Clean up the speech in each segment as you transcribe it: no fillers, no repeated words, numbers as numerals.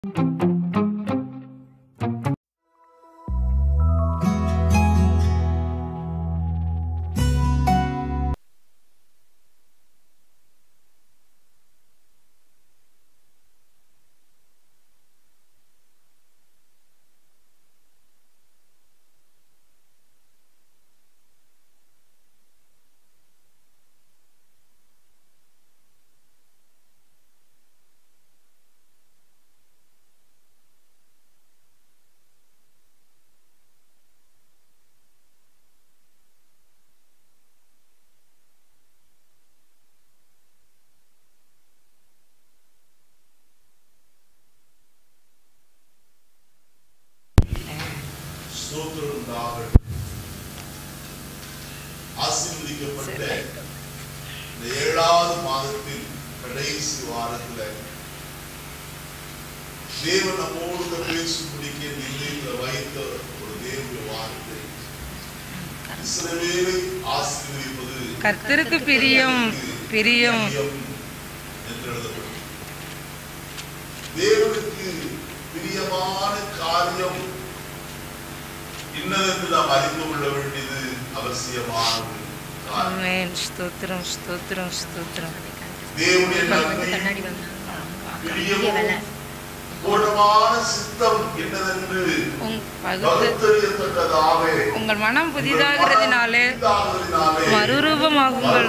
ஆசீர்வதிக்கப்பட்ட இந்த 7வது மாதத்தின் கடைசி வாரத்தில் தேவன் நம்மோடு பேசும்படிக்கு நிலையில் வைத்த ஒரு தேவனுடைய வார்த்தை, இஸ்ரவேலை ஆசீர்வதிப்பது கர்த்தருக்கு பிரியம் பிரியம் என்று எழுதப்பட்டது. தேவனுக்கு பிரியமான காரியம் இன்னதென்று நாம் அறிந்து கொள்ள வேண்டியது அவசியமானது. ஆமென். ஸ்தோத்திரம் ஸ்தோத்திரம் ஸ்தோத்திரம். தேவனுடைய பிரியமும் பூரணமான சித்தம் என்னதென்று பகுத்தறியத்தக்கதாக உங்கள் மனம் புதிதாகிறதினாலே மறுரூபமாகுங்கள்.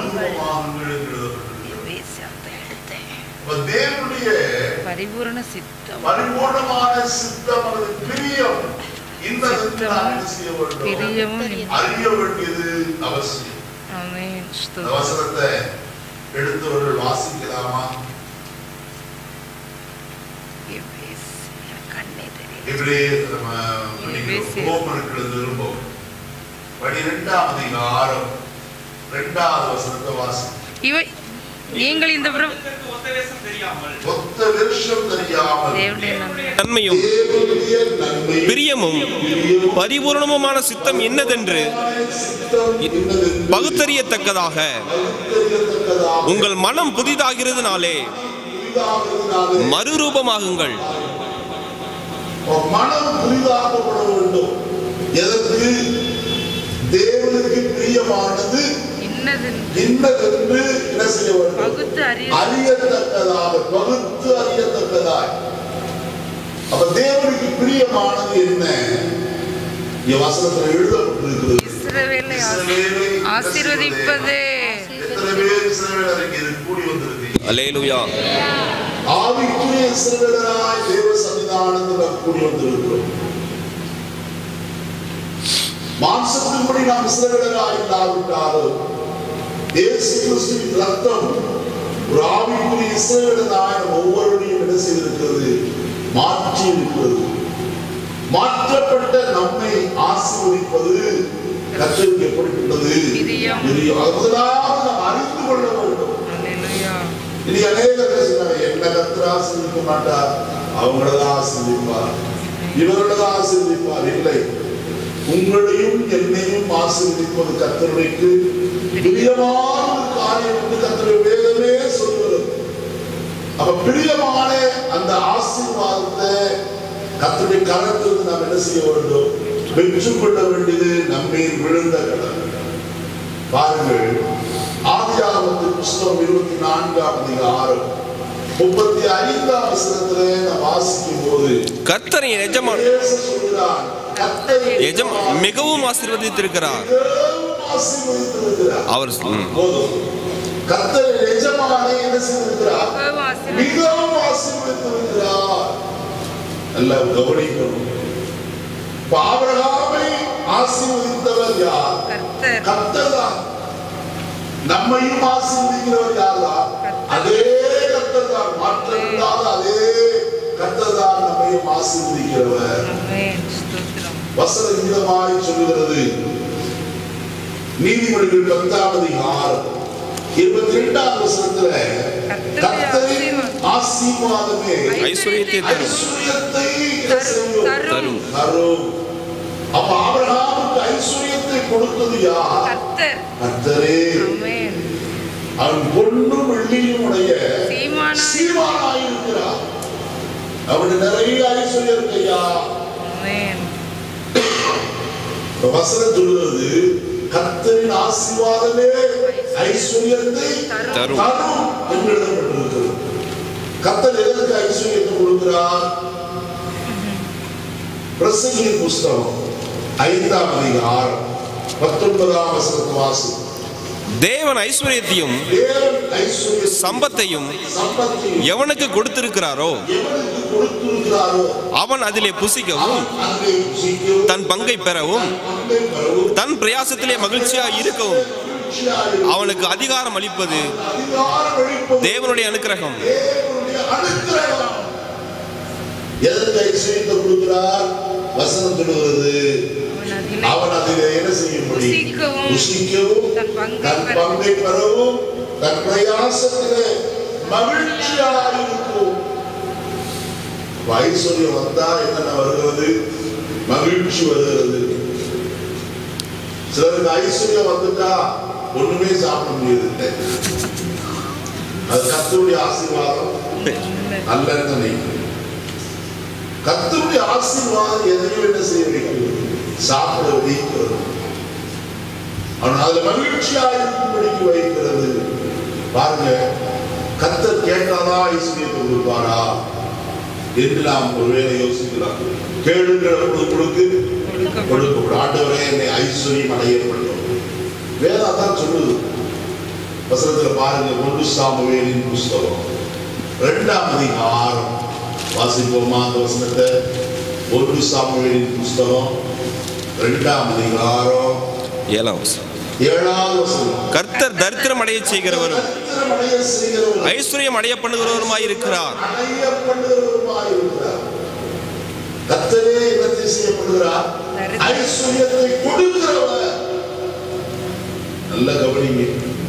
தேவனுடைய பரிபூரண சித்தம், பரிபூர்ணமான சித்தம் அல்லது பிரியம் பிரியமும் அறிய வேண்டியது அவசியம். ஆமென். வசனத்தை எடுத்தவர்கள் வாசிக்கலாமா? திரும்பவும் 12ஆம் அதிகாரம் 2வது வசனத்தை வாசி. இவை நீங்கள் இந்த நன்மையும் பிரியமும் பரிபூரணமுமான சித்தம் என்னதென்று பகுத்தறியத்தக்கதாக உங்கள் மனம் புதிதாகிறதுனாலே மறுரூபமாகுங்கள். மனம் புதிதாக்கப்பட வேண்டும். எதற்கு? தேவனுக்கு பிரியமானது இன்னதென்று என்ன செய்ய வேண்டும்? அறியத்தக்கதாக, பகுத்து அறியத்தக்கதாக. அப்ப தேவனுக்கு பிரியமானது என்ன? வசனத்தில் எழுதப்பட்டிருக்கிறது, இஸ்ரவேலை ஆசீர்வதிப்பது. எத்தனை பேர் இஸ்ரவேலருக்கு இது கூடி வந்திருக்கீங்க? அல்லேலூயா. ஆவிக்குரிய இஸ்ரவேலராய் தேவ சன்னிதானத்தில் கூடி வந்திருக்கிறோம். மாம்சத்தின்படி நாம் இஸ்ரவேலராய் இல்லாவிட்டாலும் இயேசு கிறிஸ்துவின் ரத்தம் ஒரு ஆவிக்குரிய இஸ்ரவேலராய் ஒவ்வொருவரையும் என்ன செய்திருக்கிறது? மாற்றி இருக்கிறது. மாற்றப்பட்ட நம்மை ஆசீர்வதிப்பது கர்த்தருக்கு எப்படிப்பட்டது? முதலாவது நாம் அறிந்து கொள்ள வேண்டும். இனி அநேகர் என்ன கர்த்தர் ஆசீர்வதிக்க மாட்டார், அவங்களதான் ஆசீர்வதிப்பார், இவர்களதான் ஆசீர்வதிப்பார். இல்லை, உங்களையும் என்னையும் ஆசீர்வதிப்பது கர்த்தருக்கு பிரியமான ஒரு காரியம் என்று கர்த்தருடைய வேதமே சொல்கிறது. அப்ப பிரியமான அந்த ஆசீர்வாதத்தை கர்த்தருடைய கரத்திலிருந்து நாம் என்ன செய்ய வேண்டும்? பெற்றுக்கொள்ள வேண்டியது நம்மேல் விழுந்த கடமை. பாருங்கள், ஆதியாகமத்தின் புஸ்தகம் 24ஆம் அதிகாரம் 35ஆம் வசனத்திலே நாம் வாசிக்கும் போது கர்த்தரின் எஜமான் மிகவும் ஆசீர்வதித்திருக்கிறார். அவர் கர்த்தரின் எஜமானை என்ன செய்திருக்கிறார்? மிகவும் ஆசீர்வதித்திருக்கிறார். எல்லாம் கவனிக்கணும். ஆபிரகாமை ஆசீர்வதித்தவர் யார்? கர்த்தர் தான். நம்மையும் ஆசீர்வதிக்கிறவர் யார்? அதே கர்த்தர் தான். மாற்றமில்லாத அதே கர்த்தர் தான் நம்மையும் ஆசீர்வதிக்கிறவர். வசனம் விதமாய் சொல்லுகிறது. நீதிமொழிகள் 10ஆம் அதிகாரம் 22ஆம் வசனத்துல கர்த்தரின் ஆசீர்வாதமே ஐஸ்வரியத்தை தரும். அப்ப ஆபிரகாமுக்கு ஐஸ்வரியத்தை கொடுத்தது யார்? கர்த்தரே. அவன் பொன்னும் வெள்ளியும் உடைய சீமானாயிருக்கிறார். அவனுக்கு நிறைய ஐஸ்வர்யம் இருக்கையா. ஆமென். வசனம் சொல்லுகிறது கர்த்தரின் ஆசீர்வாதமே ஐஸ்வர்யத்தை தரும் என்று எழுதப்பட்டிருக்கிறது. கர்த்தர் எதற்கு ஐஸ்வர்யத்தை கொடுக்கிறார்? பிரசங்கியின் புஸ்தகம் 5ஆம் அதிகாரம் 19ஆம் வசனத்தை வாசி. தேவன் ஐஸ்வர்யத்தையும் சம்பத்தையும் எவனுக்கு கொடுத்திருக்கிறாரோ அவன் அதிலே புசிக்கவும் தன் பங்கை பெறவும் தன் பிரயாசத்திலே மகிழ்ச்சியாக இருக்கவும் அவனுக்கு அதிகாரம் அளிப்பது தேவனுடைய அனுக்கிரகம். எதற்கு ஐஸ்வர்யத்தை கொடுக்கிறார்? வசனம் சொல்லுகிறது அவன் அதிலே என்ன செய்ய முடியும்? புசிக்கவும் தன் பங்கை பெறவும் தன் பிரயாசத்திலே மகிழ்ச்சியாக இருக்கும். ஐஸ்வர்யம் வந்தா என்ன வருகிறது? மகிழ்ச்சி வருகிறது. சிலருக்கு ஐஸ்வர்யம் வந்துட்டா ஒண்ணுமே சாப்பிட முடியாது. அது கர்த்தருடைய ஆசீர்வாதம் அல்ல. கர்த்தருடைய ஆசீர்வாதம் எதையும் என்ன செய்ய வைக்கிறது? சாப்பிட வைக்கிறது. அவன் அதுல மகிழ்ச்சியாக இருக்கும்படிக்கு வைக்கிறது. பாருங்க, கர்த்தர் கேட்டாதான் ஐஸ்வர்யத்தை கொடுப்பாரா என்று நாம் ஒருவேளை யோசிக்கலாம். கேளுங்கள் கொடுக்கப்படும். ஆண்டவரே என்னை ஐஸ்வர்யம் அடைய பண்ணும். வேதம் அதான் சொல்லுது. வசனத்துல பாருங்க, 1 சாமுவேலின் புஸ்தகம் 2ஆம் அதிகாரம் வாசிப்போமா அந்த வசனத்தை? 1 சாமுவேலின் புஸ்தகம் 2ஆம் அதிகாரம் 7ஆம் வசனம். கர்த்தர் தரித்திரம் அடைய செய்கிறவரும் ஐஸ்வர்யம் அடைய பண்ணுகிறவருமாய் இருக்கிறார். கர்த்தரே என்னத்தை செய்யப்படுகிறார்? ஐஸ்வர்யத்தை கொடுக்கிறவர். நல்ல கவனிங்க.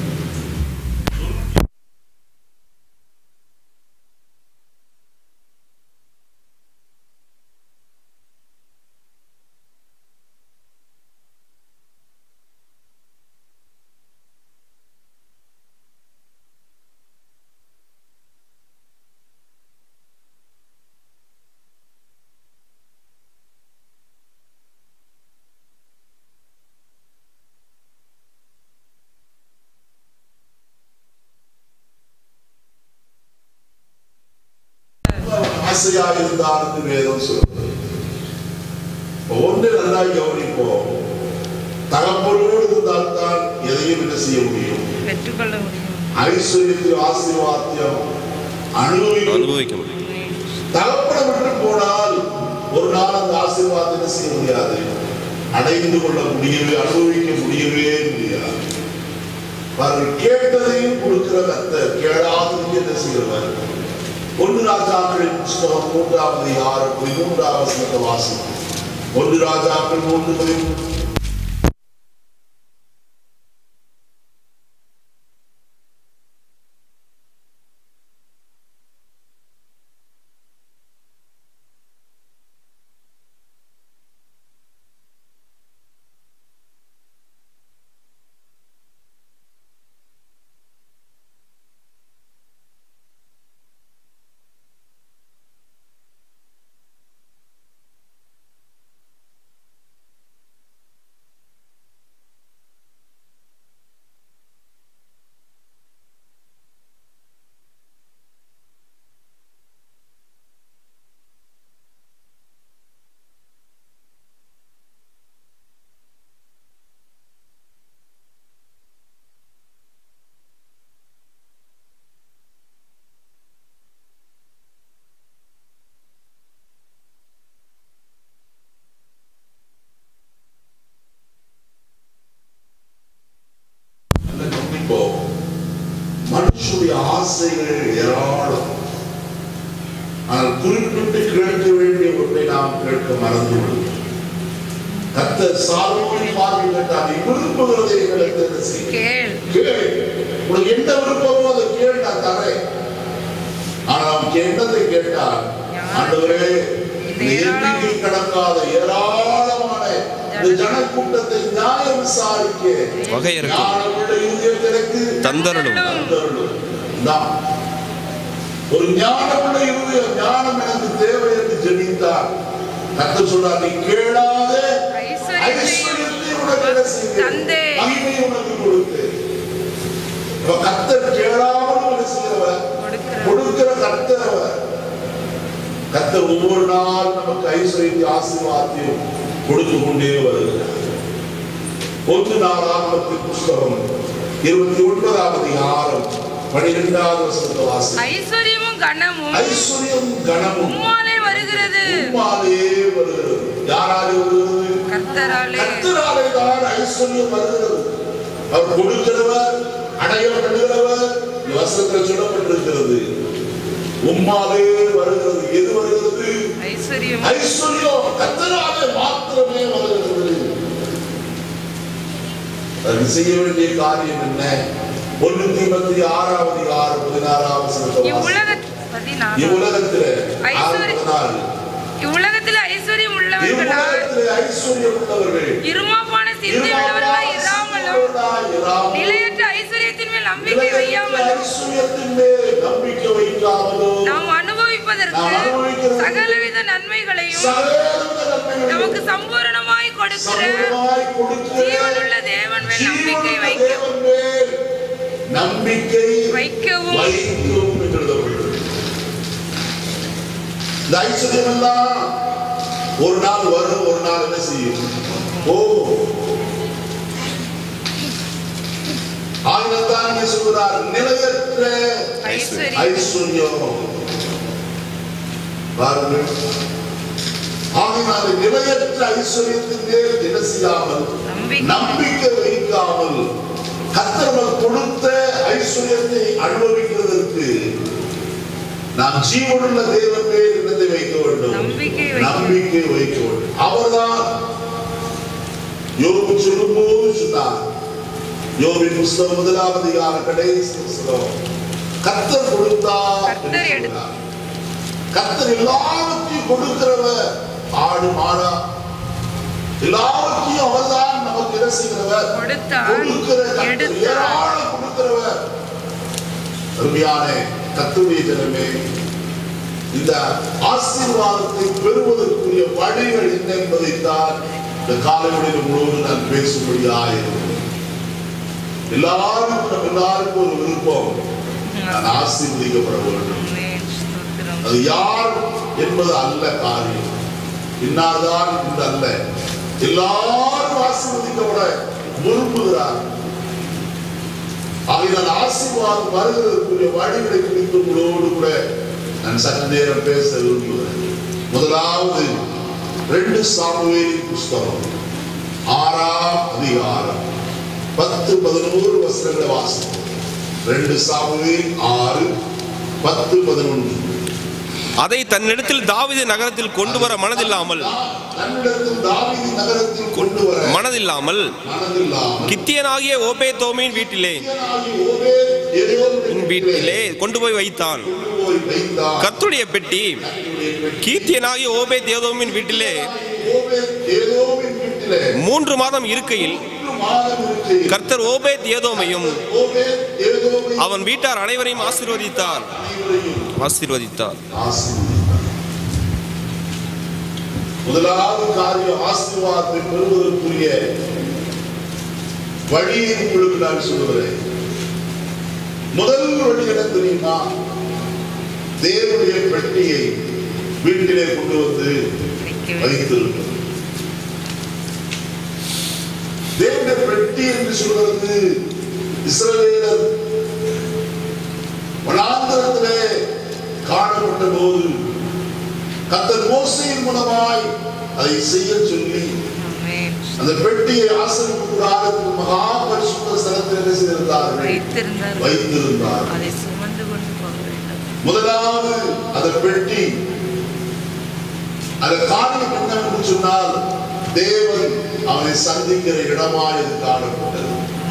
ஆசையா இருந்தாலும் வேதம் சொல்லுது. ஒன்று நல்லா கவனிப்போம். தகப்பனோடு இருந்தால்தான் எதையும் என்ன செய்ய முடியும்? பெற்றுக்கொள்ள முடியும். ஐஸ்வர்யத்தையும் ஆசீர்வாதத்தையும் அனுபவிக்க முடியும். தகப்பனை விட்டு போனால் ஒரு நாள் அந்த ஆசீர்வாதத்தை என்ன செய்ய முடியாது? அடைந்து கொள்ள முடியவே, அனுபவிக்க முடியவே முடியாது. அவர்கள் கேட்டதையும் கொடுக்கிற கர்த்தர் கேளாததையும் என்ன செய்கிறவர்? 1 ராஜாக்களின் புஸ்தகம் 3ஆம் அதிகாரம் 13ஆம் வசனத்தை வாசிப்போம். 1 ராஜாக்கள் 3:13. மனுஷனுடைய ஆசைகள் ஏராளம். ஆனால் குறிப்பிட்டு கேட்க வேண்டிய ஒன்றை நாம் கேட்க மறந்து விடுவோம். கர்த்தர் சாலமோனின் பார்வை கேட்டார், நீ விரும்புகிறதை எங்களுக்கு கேள். உனக்கு என்ன விருப்பமோ அதை கேள், நான் தரேன். ஆனால் அவன் என்னத்தை கேட்டார்? ஆண்டவரே, எண்ணிக்கை கடக்காத ஏராளமான ஜனக்கூட்டத்தை நியாயம் விசாரிக்க தந்தரலும். ஒரு ஞானமுள்ள இருதயம், ஞானம் எனக்கு தேவை என்று ஜெபித்தார். கர்த்தர் சொல்றார், நீ கேளாத ஐஸ்வரியத்தை உனக்கு செய்தேன், மகிமையை உனக்கு கொடுத்தேன். கர்த்தர் கேளாமல் என்ன செய்கிறவர்? கொடுக்கிற கர்த்தர் அவர். கர்த்தர் ஒவ்வொரு நாள் நமக்கு ஐஸ்வரியத்தை ஆசீர்வாதத்தையும் கொடுத்து கொண்டே வருகிறார். 1 நாளாகமத்தின் புஸ்தகம் 29ஆம் அதிகாரம் 12வது வசனத்தை வாசி. ஐஸ்வரியமும் கனமும் உம்மாலே வருகிறது. யாராலே வருகிறது? கர்த்தராலே. கர்த்தராலே தான் ஐஸ்வரியம் வருகிறது. அவர் கொடுக்கிறவர், அடைய பண்ணுகிறவர். வசனத்தில் சொல்லப்பட்டிருக்கிறது, உம்மாலே வருகிறது. எது வருகிறது? ஐஸ்வரியம். ஐஸ்வரியம் கர்த்தராலே மாத்திரமே வருகிறது. அது செய்ய வேண்டிய காரியம் என்ன? 1 தீமோத்தேயு 6ஆம் அதிகாரம் 16ஆம் வசனத்தை வாசி. இவ்வுலகத்தில் ஐஸ்வரியம் உள்ளவர்களாய் இருமாப்பான சிந்தை உள்ளவர்களாய் இராமலும் நிலையற்ற ஐஸ்வரியத்தின் மேல் நம்பிக்கை வையாமலும் நாம் அனுபவிப்பதற்கு சகலவித நன்மைகளையும் நமக்கு சம்பூரணமாய் கொடுக்கிற ஜீவனுள்ள தேவன் மேல் நம்பிக்கை வைக்கவும். இந்த ஐஸ்வர்யம் எல்லாம் ஒரு நாள் வரும், ஒரு நாள் என்ன செய்யும்? ஆயினத்தான் சொல்கிறார், நிலையற்ற ஐஸ்வர்யம். பாருங்கள், ஆகினால நிலையற்ற ஐஸ்வர்யத்தின் மேல் என்ன செய்யாமல், நம்பிக்கை வைக்காமல், கர்த்தர் கொடுத்த ஐஸ்வர்யத்தை அனுபவிக்கிறதற்கு நாம் ஜீவனுள்ள தேவன் மேல் என்னத்தை வைக்க வேண்டும்? நம்பிக்கை வைக்க வேண்டும். அவர்தான் யோபு சொல்லும்போது சொன்னார், யோபின் புஸ்தகம் 1ஆம் அதிகாரம் கடைசி புஸ்தகம், கர்த்தர் கொடுத்தார். கர்த்தர் எல்லாவற்றையும் கொடுக்கிறவர். ஆடு மாடா எல்லாவற்றையும் அவர்தான் நமக்கு என்ன செய்கிறவர்? கொடுக்கிறவர். அருமையான கர்த்தருடைய ஜனமே, இந்த ஆசீர்வாதத்தை பெறுவதற்குரிய வழிகள் என்ன என்பதைத்தான் இந்த காலைவெளியில முழுவதும் நான் பேசும்படியாயிருக்கிறேன். எல்லாருக்கும் ஒரு விருப்பம், நான் ஆசீர்வதிக்கப்பட வேண்டும். அது யார் என்பது அல்ல காரியம், இன்னார்தான் என்று அல்ல. எல்லாரும் ஆசீர்வதிக்கப்பட விரும்புகிறார். ஆகையால் ஆசீர்வாதம் வருவதற்குரிய வழிகளை குறித்து உங்களோடு கூட நான் சற்று நேரம் பேச விரும்புகிறேன். முதலாவது 2 சாமுவேலின் புஸ்தகம் 6ஆம் அதிகாரம் 10-11 வசனங்களை வாசிப்போம். 2 சாமுவேல் 6:10-11. அதை தன்னிடத்தில் தாவீது நகரத்தில் கொண்டு வர மனதில்லாமல் கித்தியனாகிய ஓபேதோமின் வீட்டிலே கொண்டு போய் வைத்தான். கர்த்தருடைய பெட்டி கித்தியனாகிய ஓபேதேதோமின் வீட்டிலே 3 மாதம் இருக்கையில் கர்த்தர் ஓபேத்ஏதோமையும் அவன் வீட்டார் அனைவரையும் ஆசீர்வதித்தார். முதலாவது காரியம், ஆசீர்வாதத்தை பெறுவதற்குரிய வழியை உங்களுக்கு நான் சொல்லுகிறேன். முதல் வழி என்ன தெரியுமா? தேவனுடைய பெட்டியை வீட்டிலே கொண்டு வந்து வைத்திருக்கிறது. தேவனுடைய பெட்டி என்று சொல்வது இஸ்ரவேலர் வனாந்தரத்திலே காணப்பட்ட போது கர்த்தர் மோசேயின் மூலமாய் அதை செய்ய சொல்லி அந்த பெட்டியை ஆசரிப்பு கூடாரத்துக்கு மகா பரிசுத்த ஸ்தலத்தில் வைத்திருந்தார். முதலாவது அந்த பெட்டி, அந்த காரியம் என்னவென்று சொன்னால், தேவன் அவனை சந்திக்கிற இடமாய் இது காணப்பட்டது.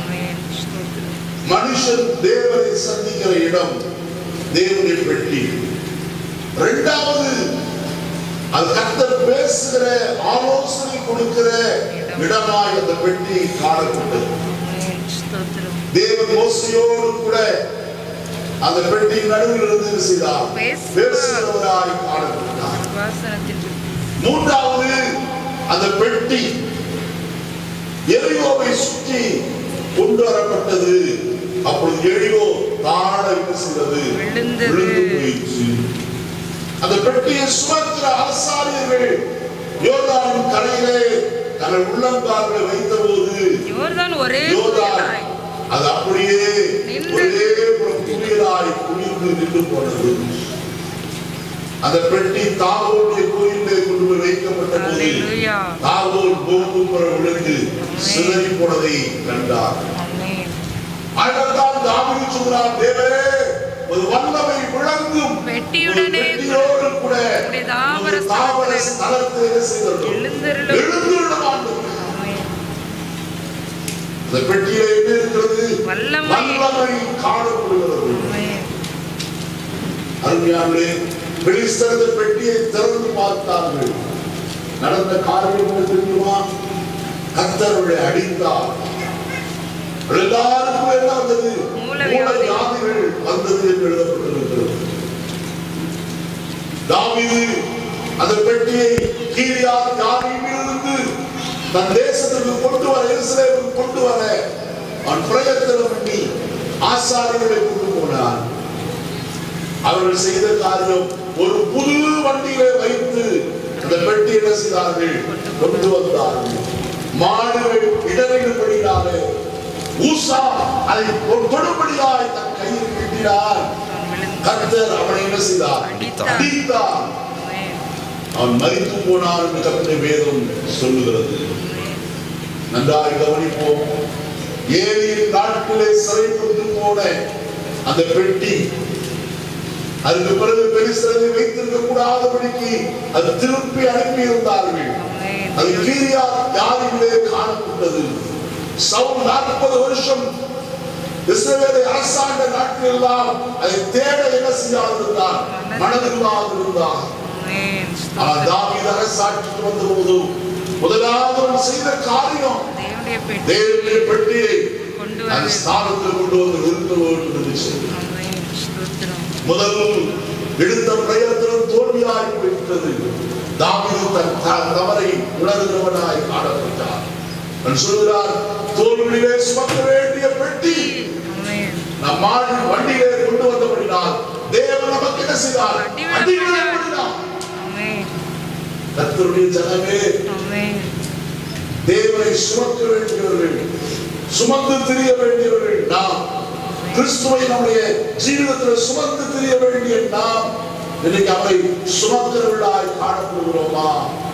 மனுஷன் தேவனை சந்திக்கிற இடம் தேவனுடைய பெட்டி. இரண்டாவது, அது கர்த்தர் பேசுகிற, ஆலோசனை கொடுக்கிற இடமாய் அந்த பெட்டி காணப்பட்டது. தேவன் மோசேயோடு கூட அந்த பெட்டியின் நடுவில் இருந்து செய்தார் பேசுகிறவராய் காணப்பட்டார். மூன்றாவது, அந்த பெட்டி எரியோவை சுற்றி கொண்டு வரப்பட்டது. அப்பொழுது எரியோ தாழ செய்தது, விழுந்து போயிற்று. அந்த பெட்டியை சுமக்கிற ஆசாரியர்கள் யோர்தானின் கரையிலே தங்கள் உள்ளங்கால்களை வைத்த போது அது அப்படியே ஒரே புயலாய் குளிர்ந்து நின்று போனது. அந்த பெட்டி தாகோனுடைய கோயிலே கொண்டு போய் வைக்கப்பட்ட போது தாகோன் பூமிக்குப்புற விழுந்து சிதறி போனதை கண்டார். அதனால்தான் தாவீது சொல்கிறார், தேவரே ஒரு வல்லமை விளங்கும் பெட்டியோடு கூட தாவர ஸ்தலத்தை எழுந்திருடும் ஆண்டவரே. அந்த பெட்டியிலே என்ன இருக்கிறது? வல்லமை காணப்படுகிறது. அருமையானவர்களே, பெலிஸ்தர் பெட்டியை திறந்து பார்த்தார்கள். நடந்த காரியம் என்ன தெரியுமா? கர்த்தர் அவர்களை அடித்தார். எல்லாருக்கும் என்ன வந்தது? மூலவியாதிகள் வந்தது என்று எழுதப்பட்டிருக்கிறது. தாவீது அந்த பெட்டியை கீரியாத் யாரீமிலிருந்து தன் தேசத்திற்கு கொண்டு வர, எருசலேமுக்கு கொண்டு வர அவன் பிரயத்தனம் பண்ணி ஆசாரியர்களை கொண்டு போனான். அவர்கள் செய்த காரியம், ஒரு புது வண்டியிலே வைத்து அந்த பெட்டி என்ன செய்தார்கள்? கொண்டு வந்தார்கள். மாடுகள் இடறிடும்படினாலே ஊசா அதை தொடும்படியாய் தன் கையில் கட்டினார். கர்த்தர் அவனை என்ன செய்தார்? அடித்தார். அவன் மரித்து போனார் என்று கர்த்தருடைய வேதம் சொல்லுகிறது. நன்றாக கவனிப்போம். ஏலியின் நாட்களே சிறைப்பட்டு போன அந்த பெட்டி, அதுக்கு பிறகு பெலிஸ்தரை வைத்திருக்க கூடாதபடிக்கு அது திருப்பி அனுப்பி இருந்தார்கள். அது கீரியாத் யாரீமிலே காணப்பட்டது. சவுல் 40 வருஷம் இஸ்ரவேலை அரசாண்ட நாட்கள் எல்லாம் அதை தேட என்ன செய்யாதிருந்தார்? மனதில்லாதிருந்தார். தாவீது அரசாட்சிக்கு வந்த போது முதலாவது செய்த காரியம் தேவனுடைய பெட்டியை அந்த ஸ்தானத்தில் கொண்டு வந்து நிறுத்த வேண்டும் என்று சொன்னார். முதல் எடுத்த பிரயத்தனம் தோல்வியாகி போய்விட்டது. தாவீது தன் தவறை உணர்கிறவனாய் காணப்பட்டார். சொல்கிறார், தோல்வியிலே சுமக்க வேண்டிய பெட்டி நம் வண்டியிலே கொண்டு வந்தபடினால் தேவன் நமக்கு என்ன செய்தார்? கர்த்தருடைய ஜனமே, தேவனை சுமக்க வேண்டியவர்கள், சுமந்து திரிய வேண்டியவர்கள் நாம். கிறிஸ்துவை நம்முடைய ஜீவிதத்தில் சுமந்து திரிய வேண்டிய நாம் இன்னைக்கு அவரை சுமக்கிறவர்களாய் காணப்படுகிறோமா?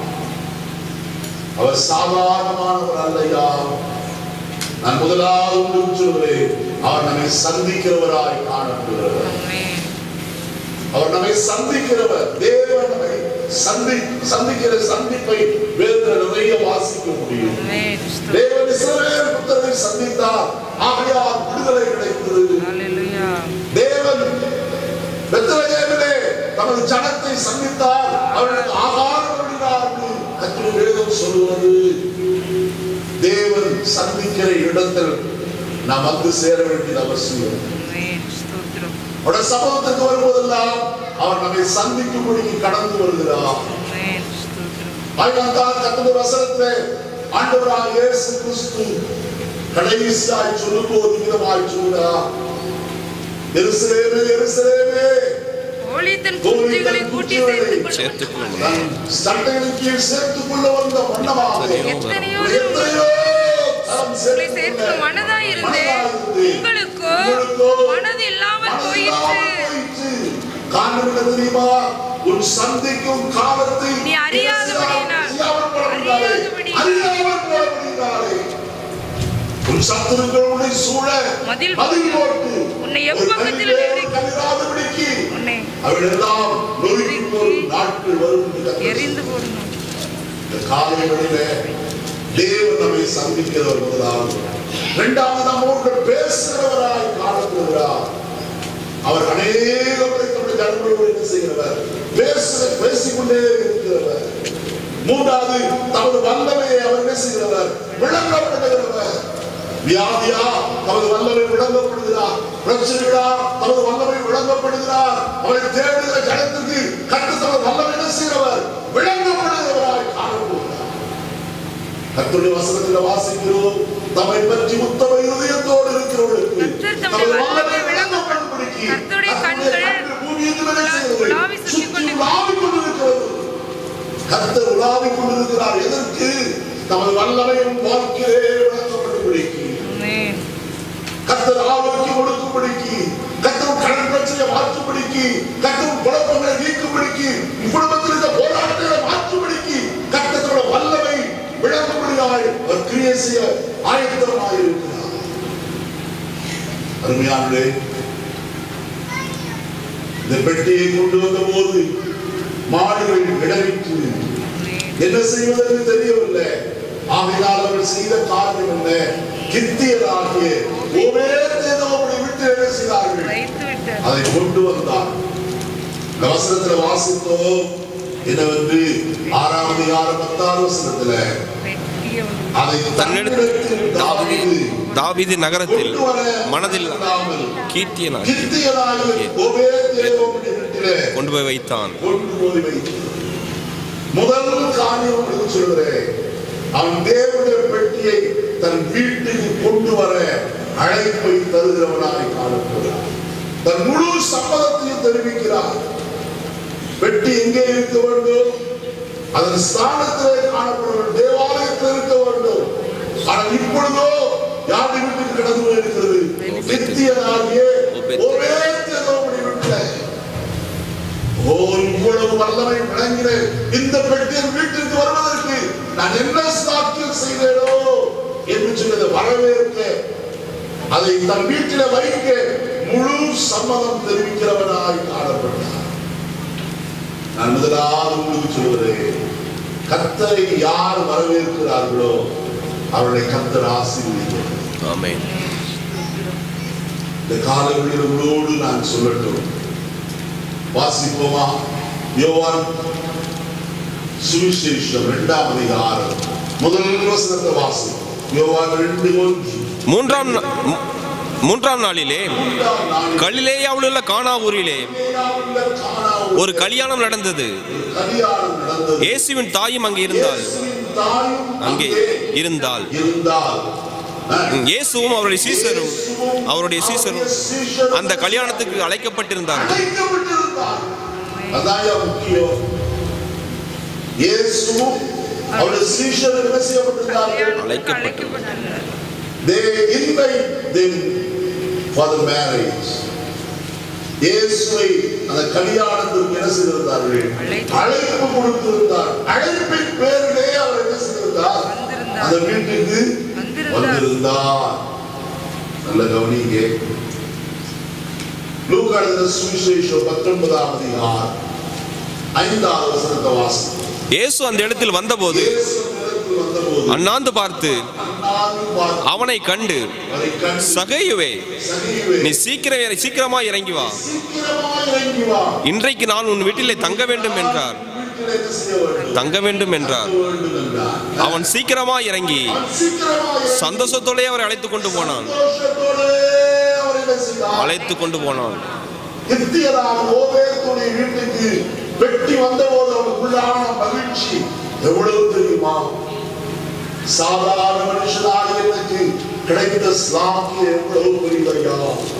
அவர் சாதாரணமானவர் அல்லையா. நான் முதலாவது சொல்கிறேன், அவர் நம்மை சந்திக்கிறவராய் காணப்படுகிறவர். அவர் நம்மை சந்திக்கிறவர். தேவன் நம்மை சந்திக்கிற சந்திப்பை வேதத்தில் நிறைய வாசிக்க முடியும். தேவன் இஸ்ரவேல் புத்திரரை சந்தித்தார், ஆகையால் விடுதலை கிடைத்தது. தேவன் பெத்லகேமிலே தமது ஜனத்தை சந்தித்தார், அவர்களுக்கு ஆகாரம் வழங்கினார் என்று கர்த்தருடைய வேதம் சொல்லுவது. தேவன் சந்திக்கிற இடத்தில் நாம் வந்து சேர வேண்டியது அவசியம். அவருடைய சமூகத்துக்கு வரும்போதெல்லாம் அவர் நம்மை சந்திக்கும்படிக்கு கடந்து வருகிறார். அதனால்தான் கர்த்தருடைய வசனத்திலே ஆண்டவராகிய இயேசு கிறிஸ்து கடைசியாய் சொல்லும்போது விதமாய் சொல்கிறார், எருசலேமே எருசலேமே, தன் குஞ்சுகளை கூட்டி சேர்த்துக் கொள்ள சட்டைகளின் கீழ் சேர்த்துக் கொள்ள வந்த வண்ணமாக எத்தனையோ சேர்த்து மனதாய் இருந்தேன், உங்களுக்கோ மனது இல்லாமல் போயிற்று. காரணம் என்ன தெரியுமா? உன் சந்திக்கும் காலத்தை நீ அறியாதபடியினாலே உன் சத்துருக்களுடைய சூழ மதில் போட்டு உன்னை எப்பக்கத்தில் கதிராதபடிக்கு அவளெல்லாம் நொறுங்கி போகும் நாட்கள் வரும் என்று எரிந்து போடணும். இந்த காலைகளிலே தேவன் நம்மை சந்திக்கிறவர் முதலாவது. இரண்டாவது நம்மோடு பேசுகிறவராய் காணப்படுகிறார். அவர் அநேக முறை தம்முடைய ஜனங்களோடு என்ன செய்கிறவர்? பேசிக்கொண்டே இருக்கிறவர். மூன்றாவது தமது வல்லமையை அவர் என்ன செய்கிறவர்? விளங்கப்படுகிறவர். வியாதியா தமது வல்லமை விளங்கப்படுகிறார், பிரச்சனைகளா தமது வல்லமை விளங்கப்படுகிறார். அவரை தேடுகிற ஜனத்திற்கு கர்த்தர் தமது வல்லமை என்ன செய்கிறவர்? விளங்கப்படுகிறவராய் காணப்படுகிறார். கர்த்தருடைய வசனத்தில் வாசிக்கிறோம், தம்மை பற்றி உத்தம இருதயத்தோடு இருக்கிறவர்களுக்கு தமது வல்லமை விளங்கப்படும்படிக்கு கர்த்தருடைய கண்கள் பூமியின் மேலே உலாவிக் கொண்டிருக்கிறது. கர்த்தர் உலாவிக் கொண்டிருக்கிறார். எதற்கு? தமது வல்லமையும் வாழ்க்கையிலே விளங்கப்படும்படிக்கு, கர்த்தர் ஆரோக்கியம் கொடுக்கும்படிக்கு, கர்த்தர் கடன் பிரச்சனையை மாற்றும்படிக்கு, கர்த்தர் குழப்பங்களை நீக்கும்படிக்கு, குடும்பத்தில் இருந்த போராட்டங்களை மாற்றும்படிக்கு கர்த்தரோட வல்லமை விளங்கும்படியாய் ஒரு கிரியை செய்ய ஆயத்தமாக இருக்கிறார். அருமையானவர்களே, இந்த பெட்டியை கொண்டு வந்த போது மாடுகள் இடறிற்று. என்ன செய்வதற்கு தெரியவில்லை. ஆகையால் அவர்கள் செய்த காரியம் என்ன? கித்தியராகிய ஓபேதேதோமை விட்டு என்ன செய்தார்கள்? அதை கொண்டு வந்தார். வசனத்தில் வாசித்தோம் என்னவென்று 6ஆம் அதிகாரம் 10ஆம் வசனத்தில் அதை தன்னிடத்தில் தாவீது நகரத்தில் மனதில் கித்தியனாகிய ஓபேதேதோமை வீட்டிலே கொண்டு போய் வைத்தான். முதல் காரியம் சொல்கிறேன், அவன் தேவனுடைய பெட்டியை தன் வீட்டுக்கு கொண்டு வர அழைப்பை தருகிறவனாய் காணப்படுகிறார். தன் முழு சம்மதத்தையும் தெரிவிக்கிறார். பெட்டி எங்கே இருக்க வேண்டும்? அதன் ஸ்தானத்திலே காணப்பட வேண்டும், தேவாலயத்தில் இருக்க வேண்டும். ஆனால் இப்பொழுதோ யார் வீட்டுக்கு கடந்து போயிருக்கிறது? கித்தியனாகிய ஓபேதேதோமுடைய வீட்டில். இவ்வளவு வல்லமை விளங்கின இந்த பெட்டியின் வீட்டிற்கு வருவதற்கு நான் என்ன சாத்தியம் செய்தேனோ என்று சொன்னதை வரவேற்க, அதை தன் வீட்டில வைக்க முழு சம்மதம் தெரிவிக்கிறவனாய் காணப்பட்டார். நான் முதலாவது உங்களுக்கு சொல்கிறேன், கர்த்தரை யார் வரவேற்கிறார்களோ அவர்களை கர்த்தர் ஆசீர்வதிக்கிறார். ஆமென். இந்த காலங்களில் உங்களோடு நான் சொல்லட்டும். வாசிப்போமா? யோவான் சுவிசேஷம் 2ஆம் அதிகாரம் முதல் வசனத்தை வாசிப்போம். யோவான் 2:1. மூன்றாம் நாளிலே கலிலேயாவில் உள்ள கானா ஊரிலே ஒரு கல்யாணம் நடந்தது. இயேசுவின் தாயும் அங்கே இருந்தாள். இயேசுவும் அவருடைய சீசரும் அந்த கல்யாணத்துக்கு அழைக்கப்பட்டிருந்தார்கள். அதான் முக்கியம். இயேசுவும் அவருடைய சீஷரும் என்ன செய்யப்பட்டிருந்தார்கள்? அழைக்கப்பட்டிருந்தார்கள். They invite them for the marriage. இயேசுவை அந்த கல்யாணத்துக்கு என்ன செய்திருந்தார்கள்? அழைப்பு கொடுத்திருந்தார். அழைப்பின் பேரிலே அவர் என்ன செய்திருந்தார்? அந்த வீட்டுக்கு வந்திருந்தார். நல்ல கவனிங்க. லூக்கா எழுதின சுவிசேஷம் 19ஆம் அதிகாரம் 5ஆவது வசனத்தை வாசிப்போம். இயேசு அந்த இடத்தில் வந்தபோது அண்ணாந்து பார்த்து அவனை கண்டு, சகேயுவே, நீ சீக்கிரமாய் இறங்கி வா, இன்றைக்கு நான் உன் வீட்டிலே தங்க வேண்டும் என்றார். அவன் சீக்கிரமாய் இறங்கி சந்தோஷத்தோட அவரை அழைத்துக் கொண்டு போனான். வெட்டி வந்தபோது அவனுக்குள்ளான மகிழ்ச்சி எவ்வளவு தெரியுமா? சாதாரண மனுஷனாக எனக்கு கிடைத்த ஸ்லாக்கியம் எவ்வளவு பெரியதையா!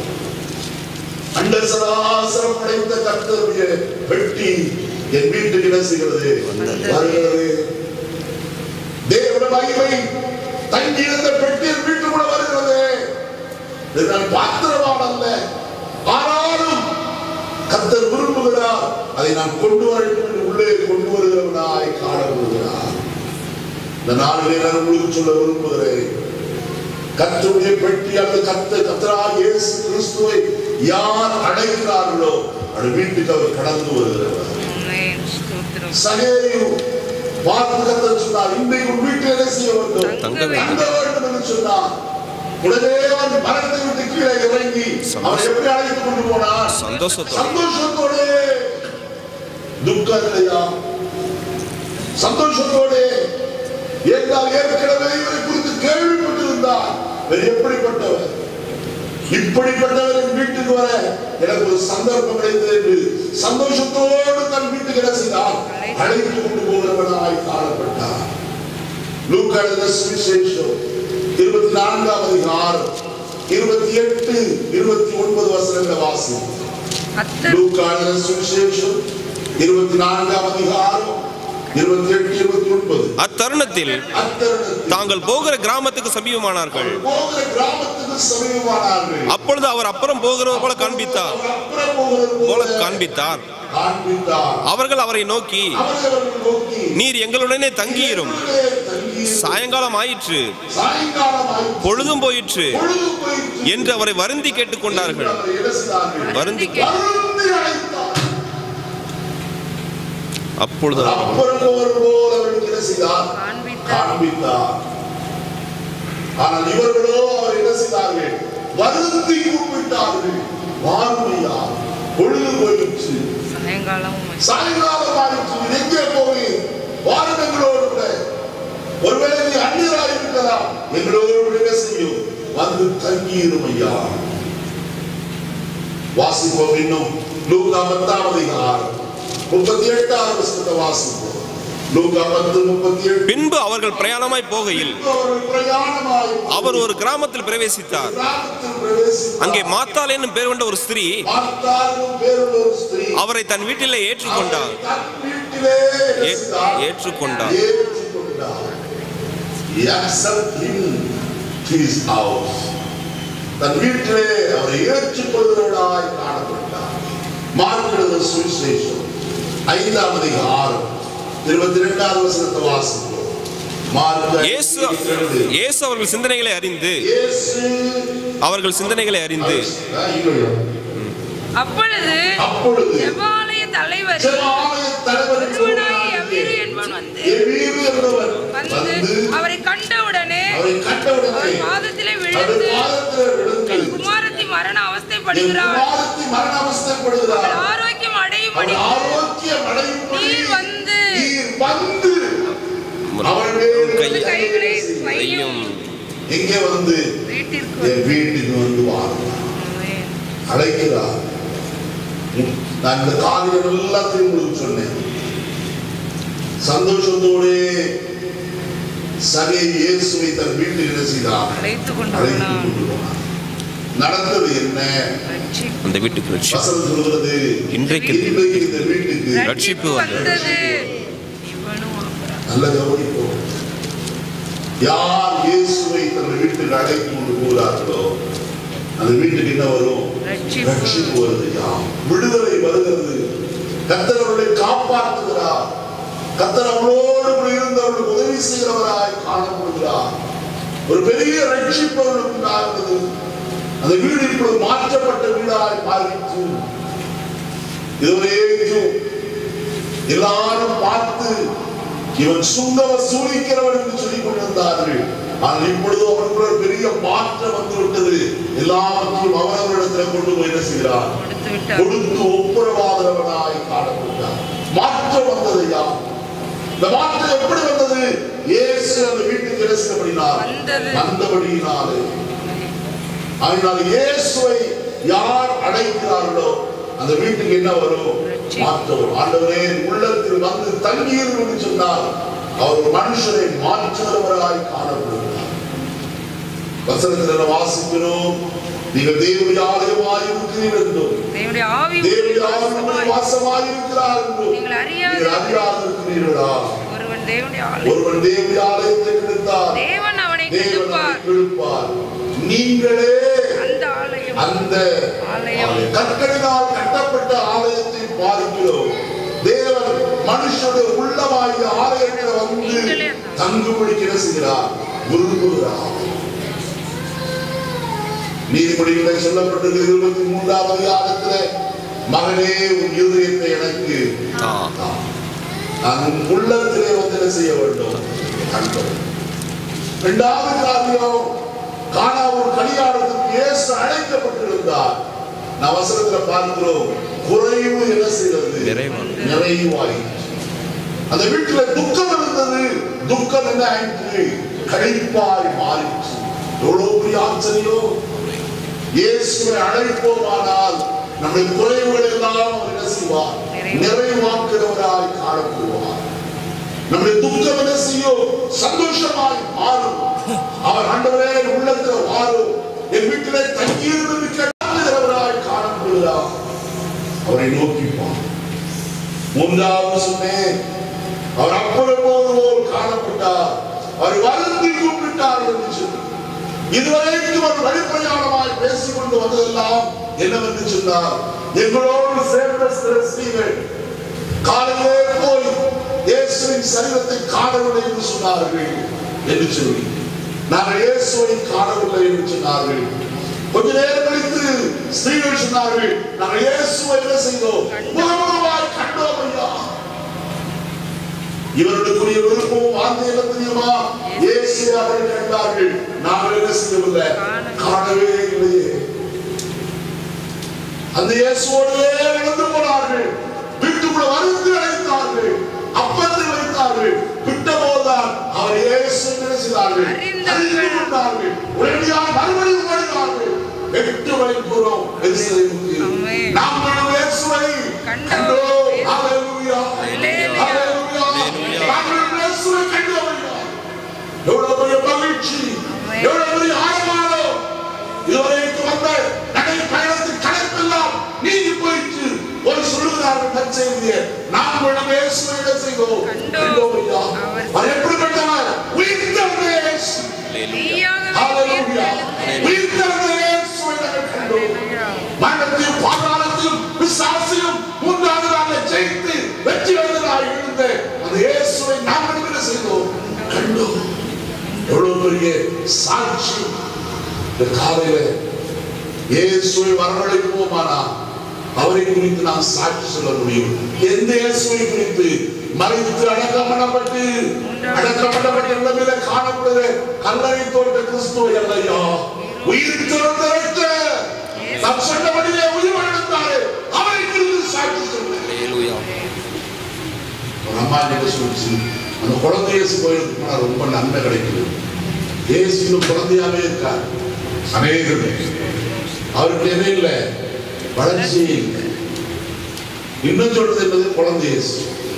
அண்டசராசரம் படைத்த கர்த்தருடைய வெட்டி என் வீட்டுக்கு என்ன செய்கிறது? வருகிறது. தேவனுடைய மகிமை தங்கியிருந்த பெட்டி என் வீட்டுக்குள்ள வருகிறது. நான் பாத்திரவான் அல்ல, ஆனாலும் கர்த்தர் விரும்புகிறார். அதை நான் கொண்டு வரட்டும் என்று உள்ளே கொண்டு வருகிறவனாய் காணப்படுகிறார். இந்த நாளிலே நான் உங்களுக்கு சொல்ல விரும்புகிறேன், கர்த்தருடைய பெட்டி அல்லது கர்த்தராகிய இயேசு கிறிஸ்துவை யார் அழைக்கிறார்களோ அந்த வீட்டுக்கு அவர் கடந்து வருகிறவர். சகேயு பார்த்து கர்த்தர் சொன்னார், இன்றைக்கு உன் வீட்டில் என்ன செய்ய வேண்டும்? தங்க வேண்டும் என்று சொன்னார். உடனே அவன் மரத்தை விட்டு கீழே இறங்கி அவனை எப்படி அழைத்துக் கொண்டு போனார்? சந்தோஷத்தோடு. துக்கம் இல்லையா? சந்தோஷத்தோடு. ஏற்கனவே இவரை குறித்து கேள்விப்பட்டிருந்தார். எப்படிப்பட்டவர், இப்படிப்பட்டவரின் வீட்டுக்கு வர எனக்கு ஒரு சந்தர்ப்பம் கிடைத்தது என்று சந்தோஷத்தோடு தன் வீட்டுக்கு என்ன செய்தார், அழைத்து கொண்டு போகிறவனாய் காணப்பட்டார். லூக்கா எழுதின சுவிசேஷம் 24ஆம் அதிகாரம் 28, 29 வசனங்களை வாசிப்போம். லூக்கா எழுதின சுவிசேஷம் 24ஆம் அதிகாரம் 28, 29. அத்தருணத்தில் தாங்கள் போகிற கிராமத்துக்கு சமீபமானார்கள். அப்பொழுது அவர் அப்புறம் போகிறவர் போல காண்பித்தார். அவர்கள் அவரை நோக்கி, நீர் எங்களுடனே தங்கியிரும், சாயங்காலம் ஆயிற்று, பொழுதும் போயிற்று என்று அவரை வருந்தி கேட்டுக்கொண்டார்கள். அப்பொழுது ஆனால் இவர்களோ அவர் என்ன செய்தார்கள், வருந்தி கூப்பிட்டார்கள். வாருமையா, பொழுது போயிடுச்சு, சாயங்காலம் ஆயிடுச்சு, எங்கே போய் வாரும் எங்களோடு, ஒருவேளை நீ அந்நியராய் இருக்கலாம், எங்களோடு என்ன செய்யும், வந்து தங்கியிரும் ஐயா. வாசிப்போம். இன்னும் லூக்கா 10ஆம் அதிகாரம் 38ஆம் வசனத்தை வாசிப்போம். லூக்கா 10:38. பின்பு அவர்கள் பிரயாணமாய் போகையில் அவர் ஒரு கிராமத்தில் பிரவேசித்தார். அங்கே மாத்தாள் என்னும் பேர் கொண்ட ஒரு ஸ்திரீ அவரை தன் வீட்டிலே ஏற்றுக்கொண்டார். தன் வீட்டிலே அவரை ஏற்றுக்கொள்கிறவராய் காணப்பட்டார். மார்க் எழுதின சுவிசேஷம் 5ஆம் அதிகாரம் 22ஆம் வசனத்தை வாசிப்போம். இயேசு அவர்கள் சிந்தனைகளை அறிந்து அப்பொழுது தேவாலய தலைவர் அவரை கண்டவுடனே அவர் பாதத்திலே விழுந்து, குமாரத்தி மரண அவஸ்தைப்படுகிறார், ஆரோக்கியம் அடையும்படி நீர் வந்து கைகளை வையும். எங்கே வந்து, வீட்டுக்கு வந்து அழைக்கிறார். நான் இந்த காரியம் எல்லாத்தையும் உங்களுக்கு சொன்னேன். சந்தோஷத்தோடு சகை இயேசுவை தன் வீட்டுக்கு என்ன செய்தார், அழைத்து கொண்டு நடந்தது என்ன, அந்த வீட்டுக்கு வசனம் சொல்கிறது, இன்றைக்கு இந்த வீட்டுக்கு ரட்சிப்பு வந்தது. நல்ல கவனிப்போம். யார் இயேசுவை தன் வீட்டுக்கு அழைத்து கொண்டு போகிறார்களோ அந்த வீட்டுக்கு என்ன வரும், ரட்சிப்பு வருது, விடுதலை வருகிறது. கர்த்தர் அவர்களை காப்பாற்றுகிறார். கர்த்தர் அவர்களோடு இருந்து அவர்களுக்கு உதவி செய்கிறவராய் காணப்படுகிறார். ஒரு பெரிய ரட்சிப்பு அவர்களுக்கு உண்டாகிறது. அந்த வீடு இப்பொழுது மாற்றப்பட்ட வீடாய் மாறிற்று. இதுவரைக்கும் எல்லாரும் பார்த்து இவன் சுங்க வசூலிக்கிறவன் என்று சொல்லிக் கொண்டிருந்தார்கள். ஆனால் இப்பொழுது அவருக்கு ஒரு பெரிய மாற்றம் வந்து விட்டது. எல்லாவற்றையும் அவரவரிடத்தில் கொண்டு போய் என்ன செய்கிறார், கொடுத்து ஒப்புரவாதவனாய் காணப்பட்டார். மாற்றம் வந்தது. இந்த மாற்றம் எப்படி வந்தது? இயேசு அந்த வீட்டுக்கு இறங்கினபடினார், வந்தபடியினாலே. அதனால் இயேசுவை யார் அழைக்கிறார்களோ அந்த வீட்டுக்கு என்ன வரும், மாற்றம். ஆண்டவரே உள்ளத்தில் வந்து தங்கியிரும் என்று சொன்னால் அவர் ஒரு மனுஷரை மாற்றுகிறவராய் காணப்படுகிறார். வசனத்தில் வாசிக்கிறோம், நீங்கள் தேவனுடைய ஆலயமாய் இருக்கிறீர்கள் என்றும் தேவனுடைய ஆவி வாசமாய் இருக்கிறார் என்றும் நீங்கள் அறியாதிருக்கிறீர்களா? ஒருவன் தேவனுடைய ஆலயத்தை கெடுத்தார், தேவன் அவனை கெடுப்பார். நீங்களே அந்த கற்களினால் கட்டப்பட்ட ஆலயத்தை பார்க்கிறோம். தேவன் மனுஷனுடைய உள்ளமாகிய ஆலயத்தில் வந்து தங்குபடி செய்கிறார், விரும்புகிறார். நீதிமொழிகளை சொல்லப்பட்டது 23ஆம் அதிகாரத்தில், மகனே உன் இருதயத்தை எனக்கு நான் உன் உள்ளத்திலே வந்து என்ன செய்ய வேண்டும். இரண்டாவது காரியம், கானாவூர் கல்யாணத்துக்கு இயேசு அழைக்கப்பட்டிருந்தார். நான் வசனத்தில் பார்க்கிறோம், குறைவு என்ன செய்தது, நிறைவாயிற்று. அந்த வீட்டில் துக்கம் இருந்தது. துக்கம் என்ன ஆயிற்று, கழிப்பாய் மாறிற்று. எவ்வளவு பெரிய ஆச்சரியம்! இயேசுவை அழைப்போமானால் நம்முடைய குறைவுகள் எல்லாம் அவர் என்ன செய்வார்? நிறைவாக்குறவராய் காணப்படுவார். நம்முடைய துக்கம் என்ன செய்யும்? சந்தோஷமாய் மாறும். அவர் ஆண்டவரே உள்ளத்துல வாரும், என் வீட்டிலே தங்கியிருந்து காட்டுகிறவராய் காணப்படுகிறார். அவரை நோக்கிப்பார். மூன்றாவது சொன்னேன், அவர் அப்பொழுது போல் காணப்பட்டார். அவர் வருந்தி கூப்பிட்டார் என்று சொல்லி இதுவரைக்கும் அவர் வழிப்பிரயாணமாய் பேசிக் கொண்டு வந்ததெல்லாம் என்னவென்று சொன்னார்? எங்களோடு சேர்ந்த ஸ்திரீகள் காலையிலே போய் இயேசுவின் சரீரத்தை காணவில்லை என்று சொன்னார்கள் என்று சொல்லி நாங்கள் இயேசுவை காணவில்லை என்று சொன்னார்கள். கொஞ்ச நேரம் கழித்து ஸ்திரீகள் சொன்னார்கள், நாங்கள் இயேசுவை என்ன செய்தோம்? முகமுகமாய் கண்டோம் ஐயா. இவர்களுக்குரிய விருப்பமும் வார்த்தையும் தெரியுமா? இயேசுவை அவர்கள் கண்டார்கள், நாங்கள் என்ன செய்யவில்லை, காணவே இல்லையே. அந்த இயேசுவோடே நடந்து போனார்கள். வீட்டுக்குள்ள வந்து அழைத்தார்கள், அப்பத்தை வைத்தார்கள். விட்ட போதுதான் அவர் இயேசு என்ன செய்தார்கள்? அறிந்து கொண்டார்கள். உடனடியாக மறுபடியும் ஓடினார்கள். 8 மைல் தூரம் எருசலேமுக்கு நாங்கள் இயேசுவை கண்டோம். ஹல்லேலூயா, ஹல்லேலூயா. நாங்கள் இயேசுவை கண்டோம். எவ்வளவு பெரிய மகிழ்ச்சி, எவ்வளவு பெரிய ஆனந்தம்! இதுவரைக்கும் வந்த நடை பயணத்தின் கணக்கெல்லாம் நீங்கி போயிட்டு ஒரு சொல்லுகிறார்கள் நற்செய்தியை, நாங்கள் இயேசுவை செய்தோம் கண்டோம் ஐயா. அவர் எப்படிப்பட்டவர்? உயிர்த்தெழுந்த இயேசு. ஹல்லேலூயா, உயிர்த்தெழுந்த இயேசுவை நாங்கள் கண்டோம். மரணத்தையும் பாதாளத்தையும் பிசாசையும் 3ஆவது நாளில் ஜெயித்து வெற்றி வென்றவராய் எழுந்த அந்த இயேசுவை நாங்கள் என்ன செய்தோம்? கண்டோம். எவ்வளவு பெரிய சாட்சி! இந்த காலையில இயேசுவை வரவழைப்போமானா அவரை குறித்து நாம் சாட்சி சொல்ல முடியும். எந்த இயேசுவை குறித்து? மரித்து அடக்கம் பண்ணப்பட்டு இடமில காணப்படுகிற கல்லறை தோட்ட கிறிஸ்துவை அல்லையா, உயிர் திறந்த நம் சொன்னபடியே உயிர் வாழ்ந்தாரு, அவரை குறித்து சாட்சி சொல்ல. ஒரு அம்மா என்ன சொல்லிச்சு, அந்த குழந்தை இயேசு கோயிலுக்கு போனா ரொம்ப நன்மை கிடைக்குது. இயேசு இன்னும் குழந்தையாவே இருக்கார். அநேகம் அவருக்கு என்ன இல்லை, வளர்ச்சி இல்லை. இன்னும் சொல்றது என்பது குழந்தை இயேசு.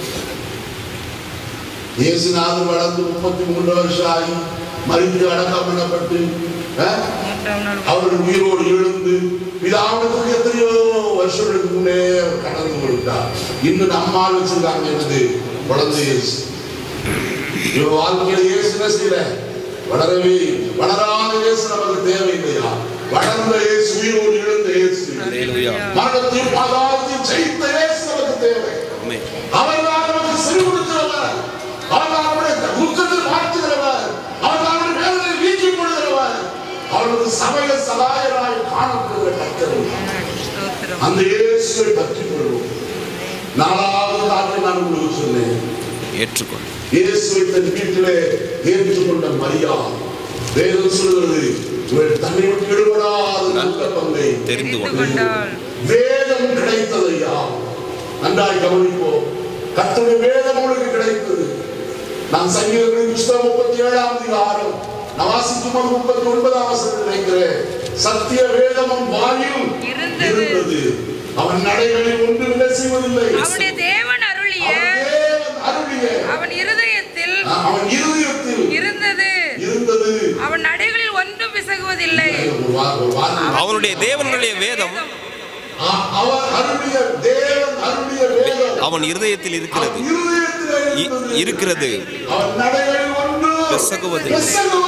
இயேசுநாதர் வளர்ந்து 33 வருஷம் ஆகி மரித்து அடக்கம் பண்ணப்பட்டு அவர்கள் உயிரோடு எழுந்து பிதாவுக்கு எத்தனையோ வருஷங்களுக்கு முன்னே கடந்து கொடுத்தார். இன்னும் நம்மால் வச்சிருக்காங்க என்னது? குழந்தை இயேசு. இவன் வாழ்க்கையில இயேசு என்ன செய்யல? வளரவே வளராத இயேசு நமக்கு தேவையில்லையா? வளர்ந்த இயேசு, உயிரோடு எழுந்த இயேசு, மரணத்தையும் பாதாளத்தையும் ஜெயித்த இயேசு நமக்கு தேவை. அவர்தான் நமக்கு செவி கொடுக்கிறவர், அவர்தான் நம்முடைய துக்கத்தில் மாற்றுகிறவர், அவர்தான் நம்முடைய வேதனை நீக்கி கொள்கிறவர், அவரது சமய சகாயராய் காணப்படுகிற கர்த்தர். அந்த இயேசுவை பற்றிக் கொள்வோம். 4வது காரணம் நான் உங்களுக்கு சொன்னேன், ஏற்றுக்கொள். இயேசுவை தன் வீட்டிலே ஏற்றுக்கொண்ட மரியா, வேதம் சொல்கிறது, இவள் தன்னை விட்டு விடுபடாத நல்ல பங்கை தெரிந்து கொண்டாள். வேதம் கிடைத்ததையா, நன்றாய் கவனிப்போம். கர்த்தருடைய வேதம் உங்களுக்கு கிடைத்தது. நான் சங்கீதங்களின் புத்தகம் 37ஆம் அதிகாரம் நான் வாசிக்கும் 39ஆம் வசனத்தில் நினைக்கிறேன், சத்திய வேதமும் வாயில் இருந்தது, அவன் நடைகளில் ஒன்றும் இல்லை செய்வதில்லை. அவனுடைய தேவன் அருளிய அவன் இருதயத்தில் இருந்தது, அவன் நடைகளில் ஒன்றும் பிசகுவதில்லை. அவனுடைய தேவனுடைய வேதம் அவன் இருதயத்தில் இருக்கிறது, அவன் நடைகளில் ஒன்றும் பிசகுவதில்லை.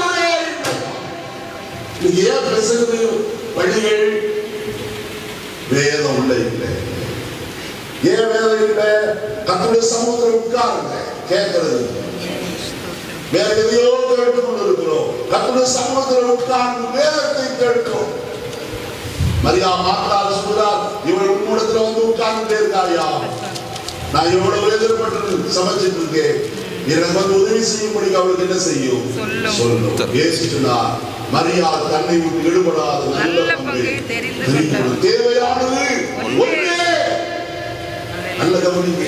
ஏன் பிசகுது? வழிகள் வேதம் உள்ள இல்லை. ஏன் வேதம் இல்லை? கர்த்தருடைய சமூகத்தில் உட்காருங்க, கேட்கிறது. வேற எதையோ கேட்டுக் கொண்டிருக்கிறோம். கர்த்தருடைய சமூகத்தில் உட்கார்ந்து வேதத்தை கேட்கிறோம். மரியா மாத்தாள் சொல்றார், இவள் உன்னிடத்துல வந்து உட்கார்ந்துட்டே இருக்காயா, நான் எவ்வளவு எதிர்பட்டு சமைச்சிட்டு இருக்கேன், எனக்கு வந்து உதவி செய்யும்படி அவளுக்கு என்ன செய்யும் சொல்லும். இயேசு சொன்னார், மரியா தன்னை விட்டு ஈடுபடாத நல்ல பங்கை தெரிந்து கொண்டாள். தேவையானது ஒன்றே. நல்ல கவனிங்க,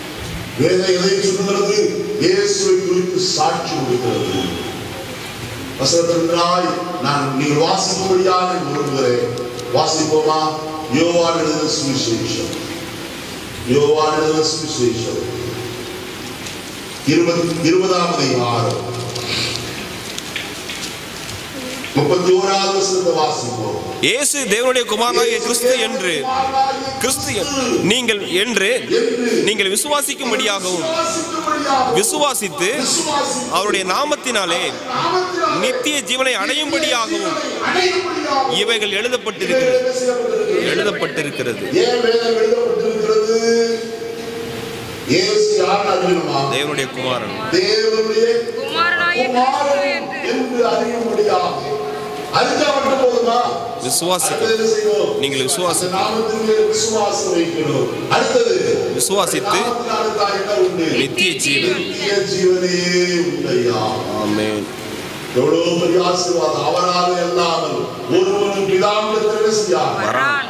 வேதம் எதை சொல்லுகிறது? இயேசுவை குறித்து சாட்சி கொடுக்கிறது. வசனத்தினாய் நான் நீங்கள் வாசிக்கும்படியாக விரும்புகிறேன். வாசிப்போமா? யோவான் எழுதின சுவிசேஷம், யோவான் எழுதின சுவிசேஷம் 20ஆம் அதிகாரம் 31வது வசனத்தை வாசிப்போம். இயேசு தேவனுடைய குமாரனாகிய கிறிஸ்து என்று நீங்கள் விசுவாசிக்கும்படியாகவும் விசுவாசித்து அவருடைய நாமத்தினாலே நித்திய ஜீவனை அடையும்படியாகவும் இவைகள் எழுதப்பட்டிருக்கிறது. தேவனுடைய குமாரன் நீங்கள் விசுவாசித்து நித்திய ஜீவனே. ஆமென். எவ்வளவு பெரிய ஆசீர்வாதம்! அவரால் அல்லாமல் ஒருவனும் பிதாவிடத்தில் செய்யார்.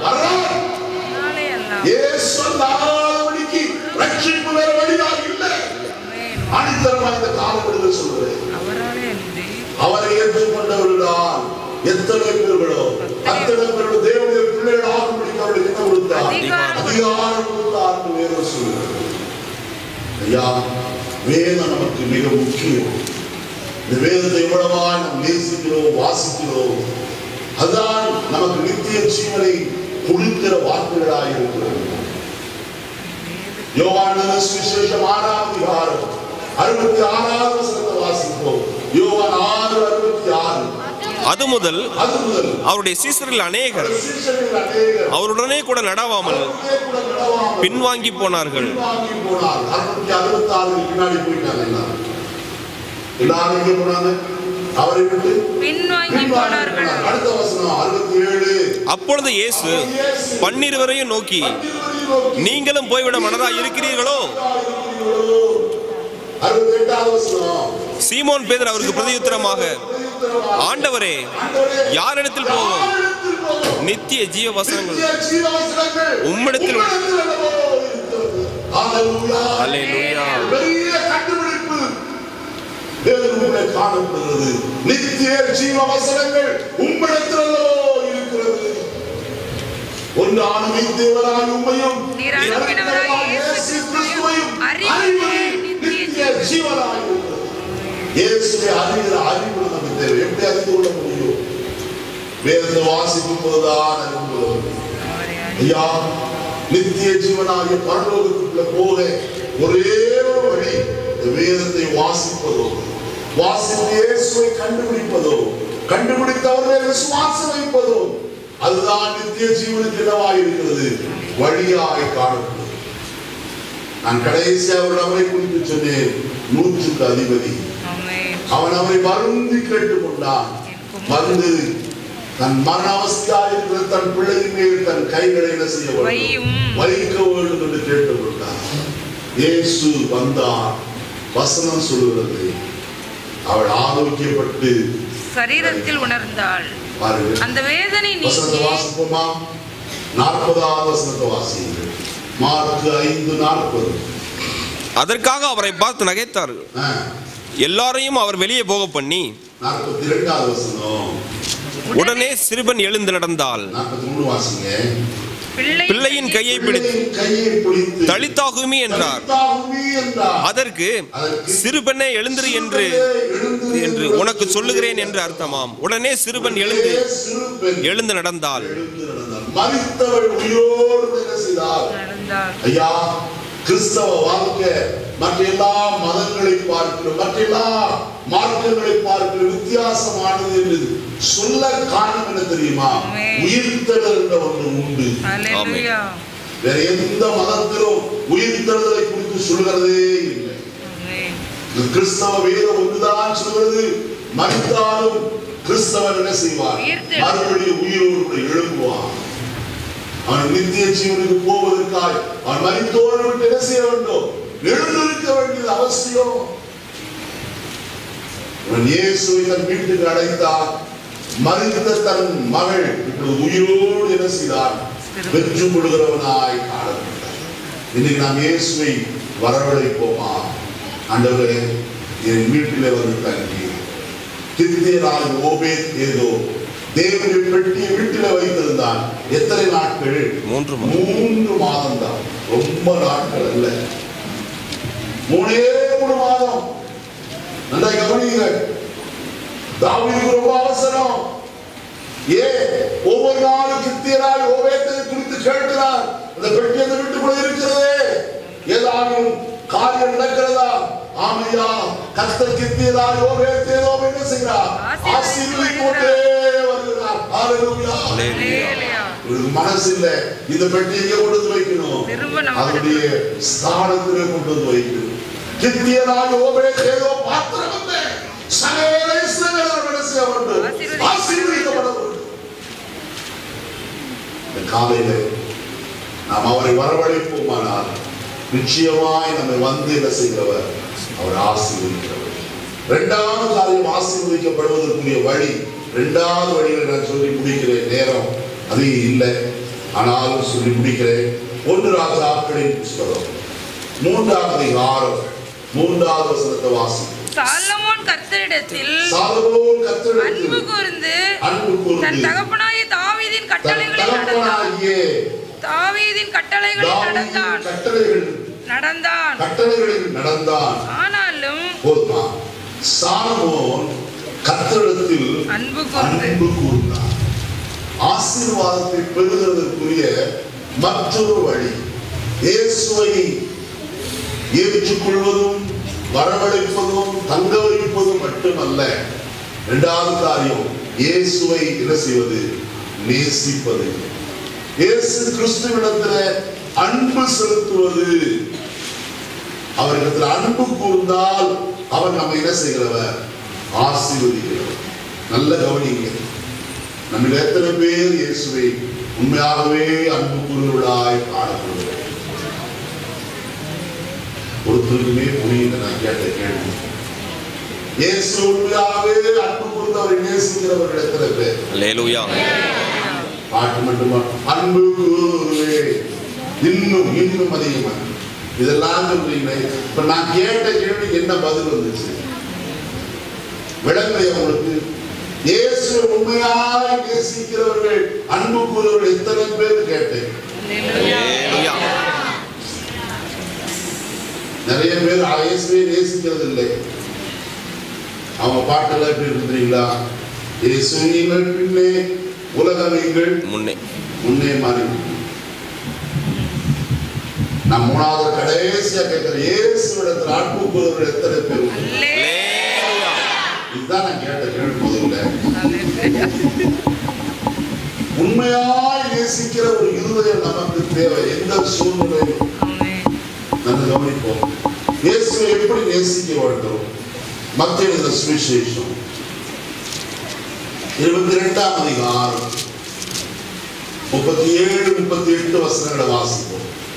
ரட்சிப்பு வேற வழியாக இல்லை. அடித்தரமா இந்த காலப்படிகள் சொல்றேன். அவரை ஏற்றுக்கொண்டவர்களால் எத்தனை பேர்களோ அத்தனை பேர்கள் தேவனுடைய பிள்ளைகள் ஆகும்படிக்கு அவர்களுக்கு என்ன கொடுத்தார்? அதிகாரம் கொடுத்தார். வேதம் சொல்லுகிறது. ஐயா, வேதம் நமக்கு மிக முக்கியம். இந்த வேதத்தை எவ்வளவாய் நாம் நேசிக்கிறோம், வாசிக்கிறோம். அதுதான் நமக்கு நித்திய ஜீவனை கொடுக்கிற வார்த்தைகளாக இருக்கிறது. யோவான் சுவிசேஷம் 6ஆம் அதிகாரம் 66வது வசனத்தை வாசிப்போம். யோவான் 6:66. அது முதல் அவருடைய சீசரில் அநேகர் அவருடனே கூட நடவாமல் பின்வாங்கி போனார்கள். 66 பின்னாடி போயிட்டாங்க. எல்லாரும் எங்க போனாங்க? அவரை விட்டு பின்வாங்கி போனார்கள். அடுத்த வசனம் 67. அப்பொழுது இயேசு 12 நோக்கி, நீங்களும் போய்விட மனதா இருக்கிறீர்களோ? 68வது வசனம். சீமோன் பேதுரு அவருக்கு பிரதியுத்தரமாக, ஆண்டவரே, யாரிடத்தில் போவோம்? நித்திய ஜீவ வசனங்கள் உம்மிடத்தில். அல்லேலூயா. தேவனுடைய காணப்படுகிறது. நித்திய ஜீவ வசனங்கள் உம்மிடத்தில் இருக்கிறது. ஒன்று ஆணுமை தேவராய் உம்மையும் இயேசு கிறிஸ்துவையும் நித்திய ஜீவனாய் இருக்கிறது. இயேசுவை அறிகிற அறிவு நமக்கு தேவை. எப்படி அறிந்து கொள்ள முடியும்? வேதத்தை வாசிக்கும் போதுதான் அறிந்து கொள்ள முடியும். ஐயா, நித்திய ஜீவனாகிய பரலோகத்துக்குள்ள போக ஒரே ஒரு வழி வேதத்தை வாசிப்பதோ, வாசித்து இயேசுவை கண்டுபிடிப்பதோ, கண்டுபிடித்தவர்களை விசுவாசம் வைப்பதோ, அதுதான் நித்திய ஜீவனுக்கு என்னவாய் இருக்கிறது, வழியாய் காணப்படுகிறது. நான் கடைசியாக ஒரு அவரை குறித்து சொன்னேன். 100க்கு அதிபதி. அவன் அவரை வருந்தி கேட்டுக்கொண்டான். வந்து தன் மரண அவஸ்தையாக இருக்கிற தன் பிள்ளையின் மேல் தன் கைகளை என்ன செய்ய வேண்டும், வைக்க வேண்டும் என்று கேட்டுக்கொண்டான். இயேசு வந்தார். வசனம் சொல்லுகிறது, அவள் ஆரோக்கியப்பட்டு சரீரத்தில் உணர்ந்தாள். அந்த வேதனை வசனத்தை வாசிப்போமா? 40வது வசனத்தை வாசியுங்கள். மார்க்கு 5:40. அதற்காக அவரை பார்த்து நகைத்தார்கள். எல்லாரையும் அவர் வெளியே போக பண்ணி 42வது வசனம். உடனே சிறுவன் எழுந்து நடந்தாள். 43 வாசிங்க. பிள்ளையின் கையை பிடித்து தலித்தாகுமி என்றார். அதற்கு சிறுபெண்ணே எழுந்திரு என்று உனக்கு சொல்லுகிறேன் என்று அர்த்தமாம். உடனே சிறுவன் எழுந்து நடந்தாள். மரித்தவள் உயிரோடு நடந்தாள். ஐயா, கிறிஸ்தவ வாழ்க்கை மற்ற எல்லா மதங்களை பார்க்கிறோம், மற்ற எல்லா மார்க்கங்களை பார்க்கிறோம் வித்தியாசமானது என்று சொல்ல காரணம் என்ன தெரியுமா? உயிர்த்தெழுதல் என்ற ஒன்று உண்டு. வேற எந்த மதத்திலும் உயிர்த்தெழுதலை குறித்து சொல்கிறதே இல்லை. கிறிஸ்தவ வேதம் ஒன்றுதான் சொல்கிறது, மரித்தாலும் கிறிஸ்தவன் என்ன செய்வார்? மறுபடியும் உயிரோடு எழுப்புவான். அவன் நித்திய ஜீவனுக்கு போவதற்காக அவன் மரித்தோடு விட்டு என்ன செய்ய வேண்டும்? எழுந்திருக்க வேண்டியது அவசியம். இயேசுவை தன் வீட்டுக்கு அழைத்தார். மரித்த தன் மகள் இப்பொழுது உயிரோடு என்ன செய்தார்? பெற்று கொடுக்கிறவனாய் காணப்பட்டார். இன்னைக்கு நாம் இயேசுவை வரவழைப்போமா? ஆண்டவரே, என் வீட்டிலே வந்து தங்கி கித்தியனாய் ஓபேத் ஏதோ தேவனுடைய பெட்டியை வீட்டில் வைத்திருந்தான். எத்தனை நாட்கள்? 3 மாதம் தான். ரொம்ப நாட்கள் அல்ல, 3 மாதம். நல்லா கவனியுங்கள். தாவீதுக்கு ரொம்ப அவசரம். ஒவ்வொரு நாளும் கித்தியனாய் ஓபேத்தை குறித்து கேட்கிறார். அந்த பெட்டி அந்த வீட்டுக்குள்ள இருக்கிறதே, ஏதாவது காரியம் நடக்கிறதா? ஆமையா, கர்த்தர் கித்தியனாய் ஓபேத்தை என்ன செய்கிறார்? ஆசீர்வதித்துக் கொண்டே வருகிறார். ஹல்லேலூயா. மனசு இல்ல, இந்த பெட்டியை கொண்டு வைக்கணும், அதனுடைய ஸ்தானத்திலே கொண்டு வந்து வைக்கணும். கித்தியனாய் ஓபேத்தை பாத்திரம் சகல இஸ்ரவேலர் மனசு அவர்கள் ஆசீர்வதிக்கப்பட வேண்டும். இந்த காலையில நாம் அவரை வரவழைப்போமானால் நிச்சயமாய் நம்மை வந்து என்ன செய்கிறவர்? அவர் ஆசீர்வதிக்கிறவர். இரண்டாவது காரியம் ஆசீர்வதிக்கப்படுவதற்குரிய வழி. இரண்டாவது வழியை நான் சொல்லி முடிக்கிறேன், நேரம் அது இல்லை, ஆனாலும் சொல்லி முடிக்கிறேன். 1 ராஜாக்களின் புத்தகம் 3ஆம் அதிகாரம் 3வது வசனத்தை வாசிப்போம். சாலமோன் கர்த்தரிடத்தில் அன்பு கூர்ந்து தன் தகப்பனாகிய தாவீதின் கட்டளைகளில் நடந்தான். ஆனாலும் சாலமோன் கர்த்தரிடத்தில் அன்பு கூர்ந்தார். ஆசீர்வாதத்தை பெறுவதற்குரிய மற்றொரு வழி இயேசுவை ஏற்றுக்கொள்வதும் வரவழைப்பதும் தங்க வைப்பதும் மட்டுமல்ல. இரண்டாவது காரியம் இயேசுவை என்ன செய்வது? நேசிப்பது. இயேசு கிறிஸ்துவிடத்தில் அன்பு செலுத்துவது. அவரிடத்தில் அன்பு கூர்ந்தால் அவர் நம்ம என்ன செய்கிறவர்? ஆசீர்வதிக்கிறவர். நல்ல கவனிங்க. நம்ம எத்தனை பேர் இயேசுவை உண்மையாகவே அன்பு கூறுவதாய் காணப்படுகிறார்? ஒருத்தருக்குமே புரியல. நான் கேட்ட கேள்வி, இயேசு உண்மையாகவே அன்பு கூர்ந்தவரை நேசிக்கிறவர்கள் எத்தனை பேர்? அல்லேலூயா. பாட்டு மட்டுமா? அன்பு கூறுவே இன்னும் இன்னும் அதிகமா. இதெல்லாம் சொல்றீங்க. இப்ப நான் கேட்ட கேள்விக்கு என்ன பதில் வந்துச்சு? விளங்கலையா உங்களுக்கு? இயேசு உண்மையாய் நேசிக்கிறவர்கள் அன்பு கூறுவர்கள் எத்தனை பேர் கேட்டேன். நிறைய பேர் இயேசுவை நேசிக்கிறது இல்லை. அவங்க பாட்டெல்லாம் எப்படி இருக்கிறீங்களா? இயேசு நீங்கள் பின்னே, உலகம் நீங்கள் முன்னே மாறி. நான் 3வது கடைசியா கேட்கிறேன், இயேசுவிடத்தில் அன்பு கூறுவர்கள் எத்தனை பேர்? இதுதான் நான் கேட்ட கேள்வி. முதல்ல உண்மையாய் நேசிக்கிற ஒரு இருதயம் நமக்கு தேவை. எந்த சூழ்நிலையும் நம்ம கவனிப்போம். இயேசுவை எப்படி நேசிக்க வேண்டும்? மத்தேயு எழுதின சுவிசேஷம் 22ஆம் அதிகாரம் 37 38 வசனங்களை வாசிப்போம்.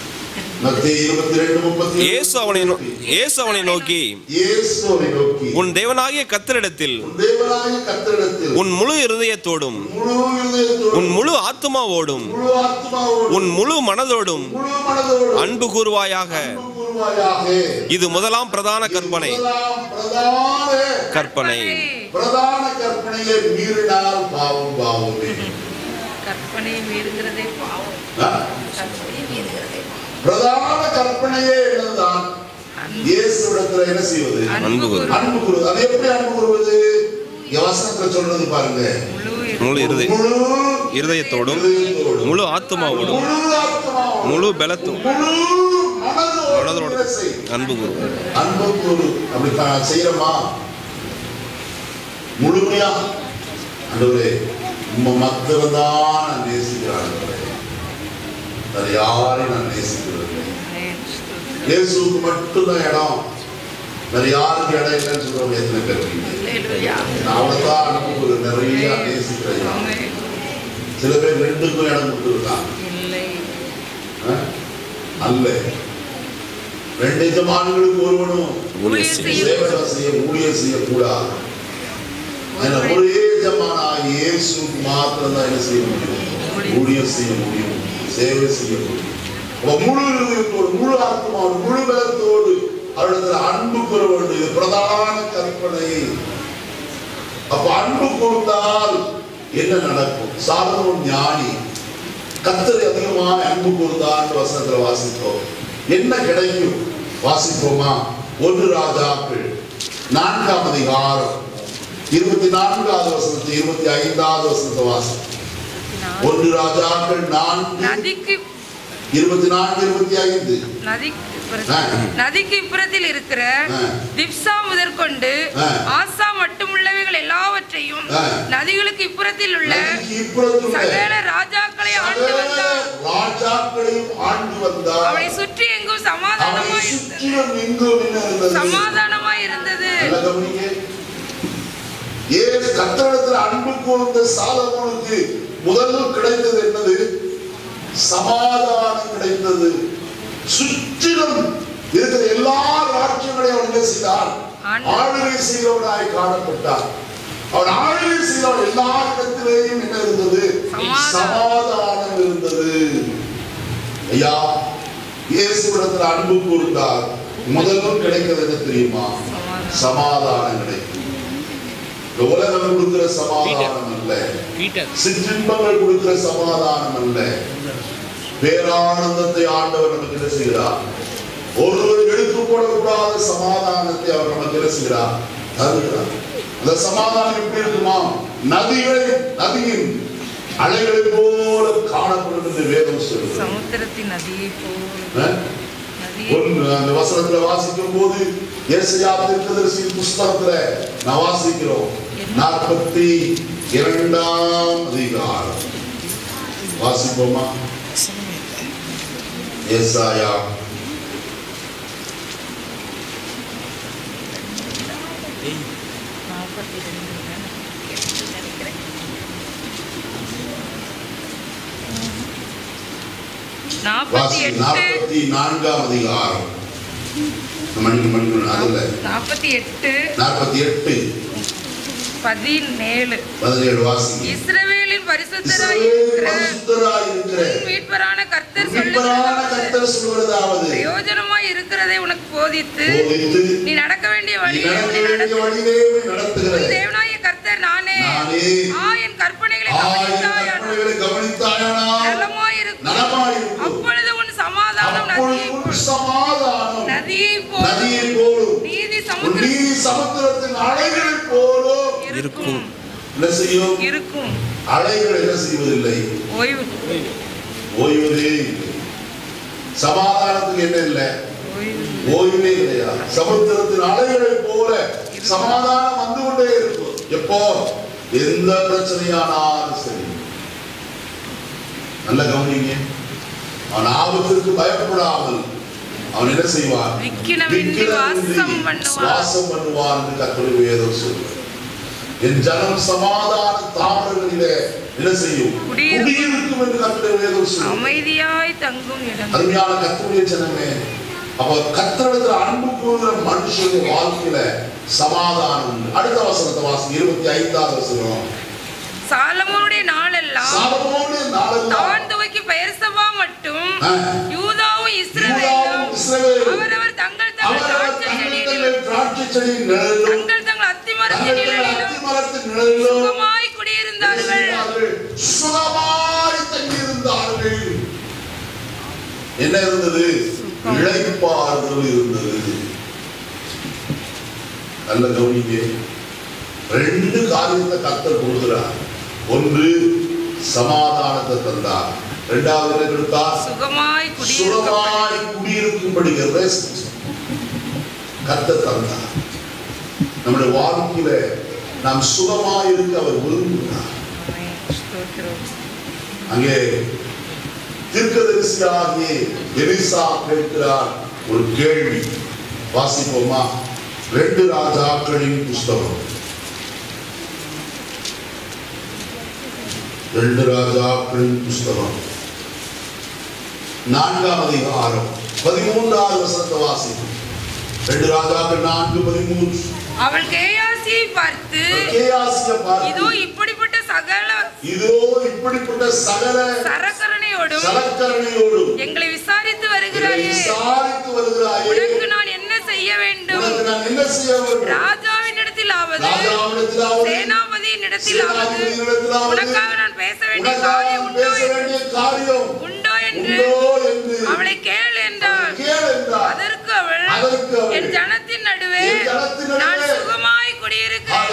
இயேசு அவனை நோக்கி உன் தேவனாகிய கர்த்தரிடத்தில் உன் முழு இருதயத்தோடும் உன் முழு ஆத்துமாவோடும் உன் முழு மனதோடும் அன்பு கூறுவாயாக. இது முதலாம் பிரதான கற்பனை. பிரதான கற்பனையை மீறினால் பாவம் பாவமே. பிரதான கற்பனையே என்னதான்? இயேசுவிடத்தில் என்ன செய்வது? அன்பு கூறுவது. அது எப்படி அன்பு கூறுவது? வசனத்துல சொல்றது பாருங்க. முழு இருதயத்தோடும் முழு ஆத்துமாவோடும் முழு பலத்தோடும் அன்பு கூறுவது. அன்பு கூறு. அப்படி செய்யறமா? முழுமையா ஆண்டவரே உம்மை மாத்திரம்தான் நான் நேசிக்கிறேன், வேற யாரையும் நான் நேசிக்கிறேன். இயேசுவுக்கு மட்டும்தான் இடம், வேற யாருக்கு இடம் இல்லைன்னு சொல்றவங்க எத்தனை பேர் இருக்கீங்க? நான் அவ்வளவுதான் அனுப்புவது, நிறைய நேசிக்கிறேன். சில பேர் ரெண்டுக்கும் இடம் கொடுத்துருக்காங்க. அல்ல, ரெண்டு எஜமான்களுக்கு ஒருவனும் சேவை செய்ய ஊழியம் செய்யக்கூடாது. ஒரே எஜமானாக இயேசுக்கு மாத்திரம் தான் என்ன செய்ய முடியும்? ஊழியம் செய்ய முடியும், சேவை செய்ய முடியும். முழு இதயத்தோடு, முழு ஆத்மாவோடு, முழு பலத்தோடு அவரிடத்தில் அன்பு பெற வேண்டும். இது பிரதான கற்பனை. அப்ப அன்பு கூர்ந்தால் என்ன நடக்கும்? சாலமோன் ஞானி கர்த்தரை அதிகமாக அன்பு கூர்ந்தார் வசனத்துல வாசித்தோம். என்ன கிடைக்கும்? வாசிப்போமா? 1 ராஜாக்கள் 4ஆம் அதிகாரம் 24வது வசனத்தை 25வது வசனத்தை வாசிப்போம். 1 ராஜாக்கள் 4 24 25. நதிக்கு இப்புறத்தில் இருக்கிற திப்சா முதற்கொண்டு ஆசா மட்டுமுள்ளவைகள் எல்லாவற்றையும் நதிகளுக்கு இப்புறத்தில் உள்ள சகல ராஜாக்களை ஆண்டு வந்தார். அவனை சுற்றி எங்கும் சமாதானமாய் இருந்தது. கர்த்தரிடத்தில் அன்பு கூர்ந்த சாலமோனுக்கு முதல் கிடைத்தது என்னது? சமாதானம் கிடைத்தது. சுற்றிலும் இருக்கிற எல்லா ராஜ்யங்களையும் அவன் என்ன செய்தார்? ஆளுகை செய்தவனாய் காணப்பட்டார். அவன் ஆளுகை செய்தவன் எல்லா இடத்திலேயும் என்ன இருந்தது? சமாதானம் இருந்தது. ஐயா, இயேசுவிடத்தில் அன்பு கூர்ந்தார். முதலும் கிடைக்கிறது என்ன தெரியுமா? சமாதானம் கிடைக்கும். உலகம் கொடுக்கிற சமாதானம் அல்ல, சிற்றின்பங்கள் கொடுக்கிற சமாதானம் அல்ல, பேரானந்தத்தை ஆண்டவர் நமக்கு என்ன செய்கிறார்? ஒருவர் எடுத்துக்கொள்ளக்கூடாத சமாதானத்தை அவர் நமக்கு என்ன செய்கிறார்? தருகிறார். அந்த சமாதானம் எப்படி இருக்குமா? நதியின் அலைகளை போல காணப்படும் என்று வேதம் சொல்லுது. சமுத்திரத்தின் நதியை போல. அந்த வசனத்துல வாசிக்கும் போது ஏசாயா தீர்க்கதரிசியின் புஸ்தகத்துல நான் வாசிக்கிறோம் 42ஆம் அதிகாரம் வாசிப்போமா? ஏசாயா 44ஆம் அதிகாரம் 17 வாசிங்க. இஸ்ரவேலின் பரிசுத்தராய் இருக்கிற மீட்பரான கர்த்தர் சொல்லுகிறதாவது, பிரயோஜனமாய் இருக்கிறதை உனக்கு போதித்து நீ நடக்க வேண்டிய வழியை நடத்துகிறேன். தேவனாகிய கர்த்தர் நானே. என் கற்பனைகளை கவனித்தாயானால் நலமாயிருக்கும். அப்பொழுது உன் சமாதானம் நதியை போலும் நீதி சமுத்திரத்தின் அலைகள் போலும் இருக்கும். இருக்கும். அலைகள் என்ன செய்வதில்லை? ஓய்வதே. சமாதானத்துக்கு என்ன இல்லை? ஓய்வே கிடையாது. சமுத்திரத்தின் அலைகளை போல சமாதானம் வந்து கொண்டே இருக்கும். எப்போ எந்த பிரச்சனையானாலும் சரி. நல்ல கவனிங்க. அவன் ஆபத்திற்கு பயப்படாமல் அவன் என்ன செய்வான்? வாசம் பண்ணுவான் என்று கர்த்தருடைய வேதம் சொல்லுகிறது. என் ஜனம் சமாதான தாவரங்களிலே என்ன செய்யும்? குடியிருக்கும் என்று கர்த்தருடைய வேதம் சொல்லுகிறது. அமைதியாய் தங்கும் இடம். அருமையான கர்த்தருடைய ஜனமே, அப்ப கர்த்தரிடத்தில் அன்பு கூறுகிற மனுஷனுடைய வாழ்க்கையில சமாதானம் உண்டு. அடுத்த வசனத்தை வாசி, 25வது வசனம். சாலமோனுடைய நாளெல்லாம் தான் துவக்கி பெயர்சபா மட்டும் யூதாவும் இஸ்ரவேலும் அவரவர் தங்கள் திராட்சை செடிகளிலும் தங்கள் அத்திமரத்தின் நிழலிலும் சுகமாய் குடியிருந்தார்கள். சுகமாய் தங்கியிருந்தார்கள். என்ன இருந்தது? இளைப்பாறுதல் இருந்தது. நல்ல கவனிங்க. 2 காரியத்தை கர்த்தர் கொடுக்கிறார். ஒன்று சமாதானத்தை தந்தார். இரண்டாவது என்ன கொடுத்தார்? சுகமாய் குடியிருக்கும்படி கர்த்தர் தந்தார். நம்முடைய வாழ்க்கையில நாம் சுகமாய் இருக்க அவர் விரும்புகிறார். அங்கே தீர்க்கதரிசியாகிய எலிசா கேட்கிறார் ஒரு கேள்வி. வாசிப்போமா? 2 ராஜாக்களின் புஸ்தகம் 2 ராஜாக்களின் புஸ்தகம் 4ஆம் அதிகாரம் 13வது வசனத்தை வாசிப்போம். 2 ராஜாக்கள் 4:13. அவள் கேயாசியை பார்த்து இதோ இப்படிப்பட்ட சகல சரக்கரணையோடும் எங்களை விசாரித்து வருகிறாயே, உனக்கு நான் என்ன செய்ய வேண்டும்? ராஜாவின் இடத்திலாவது சேனாதிபதிகளிடத்திலாவது உனக்காக நான் பேச வேண்டிய காரியம் உண்டோ என்று அவளை கேள் என்றாள். அதற்கு அவள், என் ஜனத்தின் நடுவே நான் சுகமாய் குடியிருக்கிறேன்.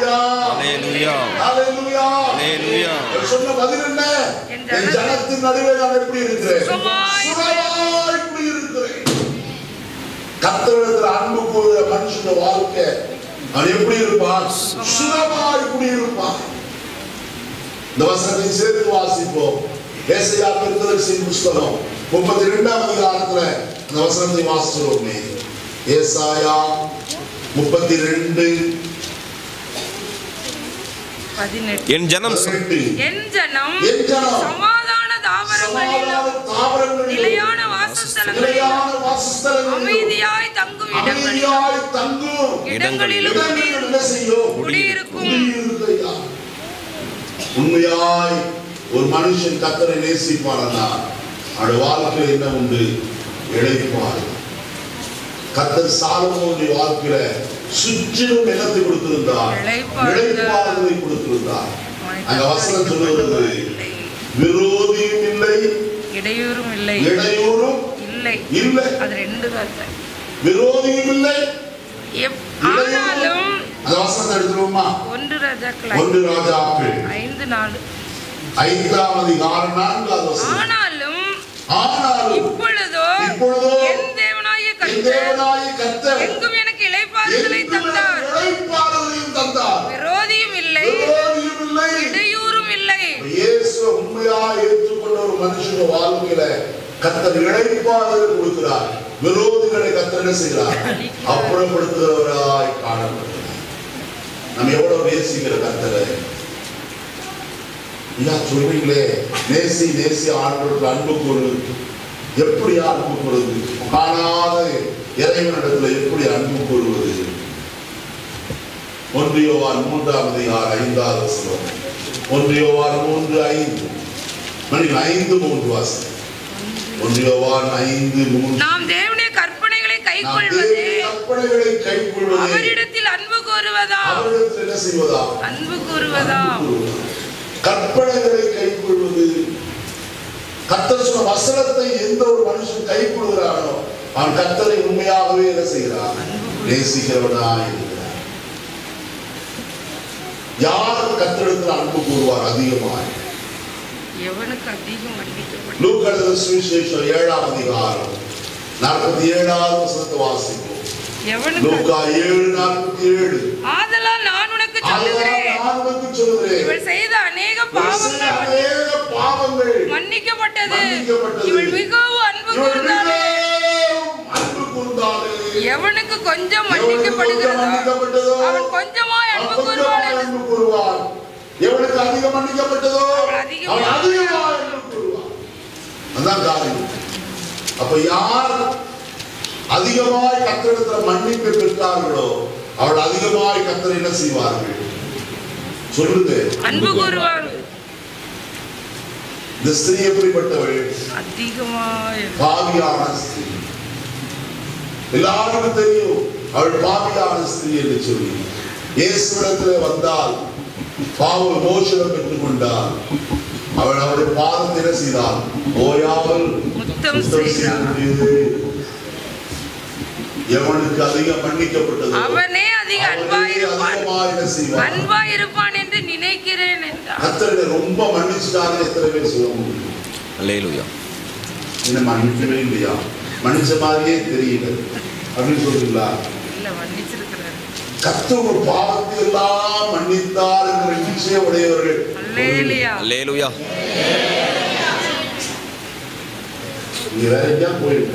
சொன்ன பதில் என்ன? என் ஜனத்தின் நடுவே நான் எப்படி இருக்கிறேன்? சுகமாய் குடியிருக்கிறேன். கர்த்தரிடத்தில் அன்பு கூறுகிற மனுஷன் வாழ்க்கை அவன் எப்படி இருப்பான்? சுகமாய் குடியிருப்பான். இந்த வசனத்தை சேர்த்து வாசிப்போம். ஏசாயா தீர்க்கதரிசியின் புத்தகம் 32ஆம் அதிகாரத்துல இந்த வசனத்தை வாசிக்கிறோமே. ஏசாயா 32:18. என் ஜனம் சமாதான தாவரங்களிலும் நிலையான வாசஸ்தலங்களிலும் அமைதியாய் தங்கும் இடங்களிலும் குடியிருக்கும். உண்மையாய் ஒரு மனுஷன் கர்த்தரை நேசிப்பானா அவருடைய வாழ்க்கையில் என்ன உண்டு? இளைப்பாறு. கர்த்தர் சாலமோனுடைய வாழ்க்கையில சுற்றிலும் நிலத்தை கொடுத்திருந்தார், இளைப்பாறுதலை கொடுத்திருந்தார். அந்த வசனம் சொல்லுவது விரோதியும் இல்லை, இடையூறும் இல்லை, இடையூறும் இல்லை இல்லை. அது ரெண்டு வார்த்தை. விரோதியும் இல்லை, ஆனாலும் அந்த வசனத்தை எடுத்துருவோமா? 1 ராஜாக்கள் 5:4. 5ஆம் அதிகாரம் 4ஆவது வசனம். ஆனாலும் இப்பொழுதோ என் தேவனாகிய கர்த்தர் எங்கும் எனக்கு இளைப்பாறுதலை தந்தார். விரோதியும் இல்லை, இடையூறும் இல்லை. இயேசு உண்மையாக ஏற்றுக்கொண்ட ஒரு மனுஷன் வாழ்க்கையில கர்த்தர் இளைப்பாறுதலை கொடுக்கிறார். விரோதிகளை கர்த்தர் என்ன செய்கிறார்? அப்புறப்படுத்துகிறவராய் காணப்படுகிறார். நம்ம எவ்வளவு நேசிக்கிற கர்த்தரை சொல்றீங்களே, நேசி நேசி ஆண்டவருக்கு அன்பு கூறுவது. எப்படி அன்பு கூறுவது? காணாத இறைவனிடத்துல எப்படி அன்பு கூறுவது? 1 யோவான் 3ஆம் அதிகாரம் 5ஆவது வசனம். 1 யோவான் 3:5. 5:3 வாசனம். 1 யோவான் 5:3. நாம் தேவனுடைய கற்பனைகளை கைக்கொள்வது, அவரிடத்தில் அன்பு கூறுவதா? அவரிடத்தில் என்ன செய்வதா? அன்பு கூறுவதா? கற்பனைகளை கைக்கொள்வது. கர்த்தர் சொன்ன வசனத்தை எந்த ஒரு மனுஷன் கைக்கொள்கிறானோ அவன் கர்த்தரை உண்மையாகவே என்ன செய்கிறான்? நேசிக்கிறவனாய் இருக்கிறான். யார் கர்த்தரிடத்தில் அன்பு கூறுவார் அதிகமாய்? எவனுக்கு அதிகம் மன்னிக்கப்படும். லூக்கா எழுதின சுவிசேஷம் 7ஆம் அதிகாரம் 47ஆவது வசனத்தை வாசிப்போம். லூக்கா 7:47. ஆதலால் நான் உனக்கு சொல்லுகிறேன், இவள் செய்த அநேக பாவங்கள் மன்னிக்கப்பட்டது. இவள் மிகவும் அன்பு கூர்ந்தாளே. எவனுக்கு கொஞ்சம் மன்னிக்கப்படுகிறதோ அவன் கொஞ்சமாய் அன்பு கூறுவான். எவனுக்கு அதிகம் மன்னிக்கப்பட்டதோ அவன் அதிகமாய் அன்பு கூறுவான். அதான் காரியம். அப்ப யார் அதிகமாய் கர்த்தரிடத்தில் மன்னிப்பு பெற்றார்களோ அவள் அதிகமாய் கர்த்தரை என்ன செய்வார்கள்? சொல்லுங்க. அன்பு கூறுவார்கள். இந்த ஸ்திரீ எப்படிப்பட்டவள்? அதிகமாய் பாவியான ஸ்திரீ. எல்லாருக்கும் தெரியும் அவள் பாவியான ஸ்திரீ என்று சொல்லி. இயேசுவிடத்தில் வந்தால் பாவ மோசனம் பெற்றுக் கொண்டார். அவள் அவருடைய பாதத்தை என்ன செய்தார்? ஓயாமல் முத்தம் செய்தார். எவனுக்கு அதிகம் மன்னிக்கப்பட்டதோ அவனே அதிக அன்பாய் இருப்பான் என்று நினைக்கிறேன் என்றார். கர்த்தரை ரொம்ப மன்னிச்சுட்டாரு. எத்தனை பேர் சொல்ல முடியும்? அல்லேலூயா. என்ன மன்னிக்கவே இல்லையா? மன்னிச்ச மாதிரியே தெரியல அப்படின்னு சொல்றீங்களா? இல்ல, மன்னிச்சிருக்கிறார். கர்த்தர் பாவத்தை எல்லாம் மன்னித்தார் என்ற நிச்சயம் உடையவர்கள். அல்லேலூயா. அல்லேலூயா. நீ வேற எங்கேயா போயிட்டு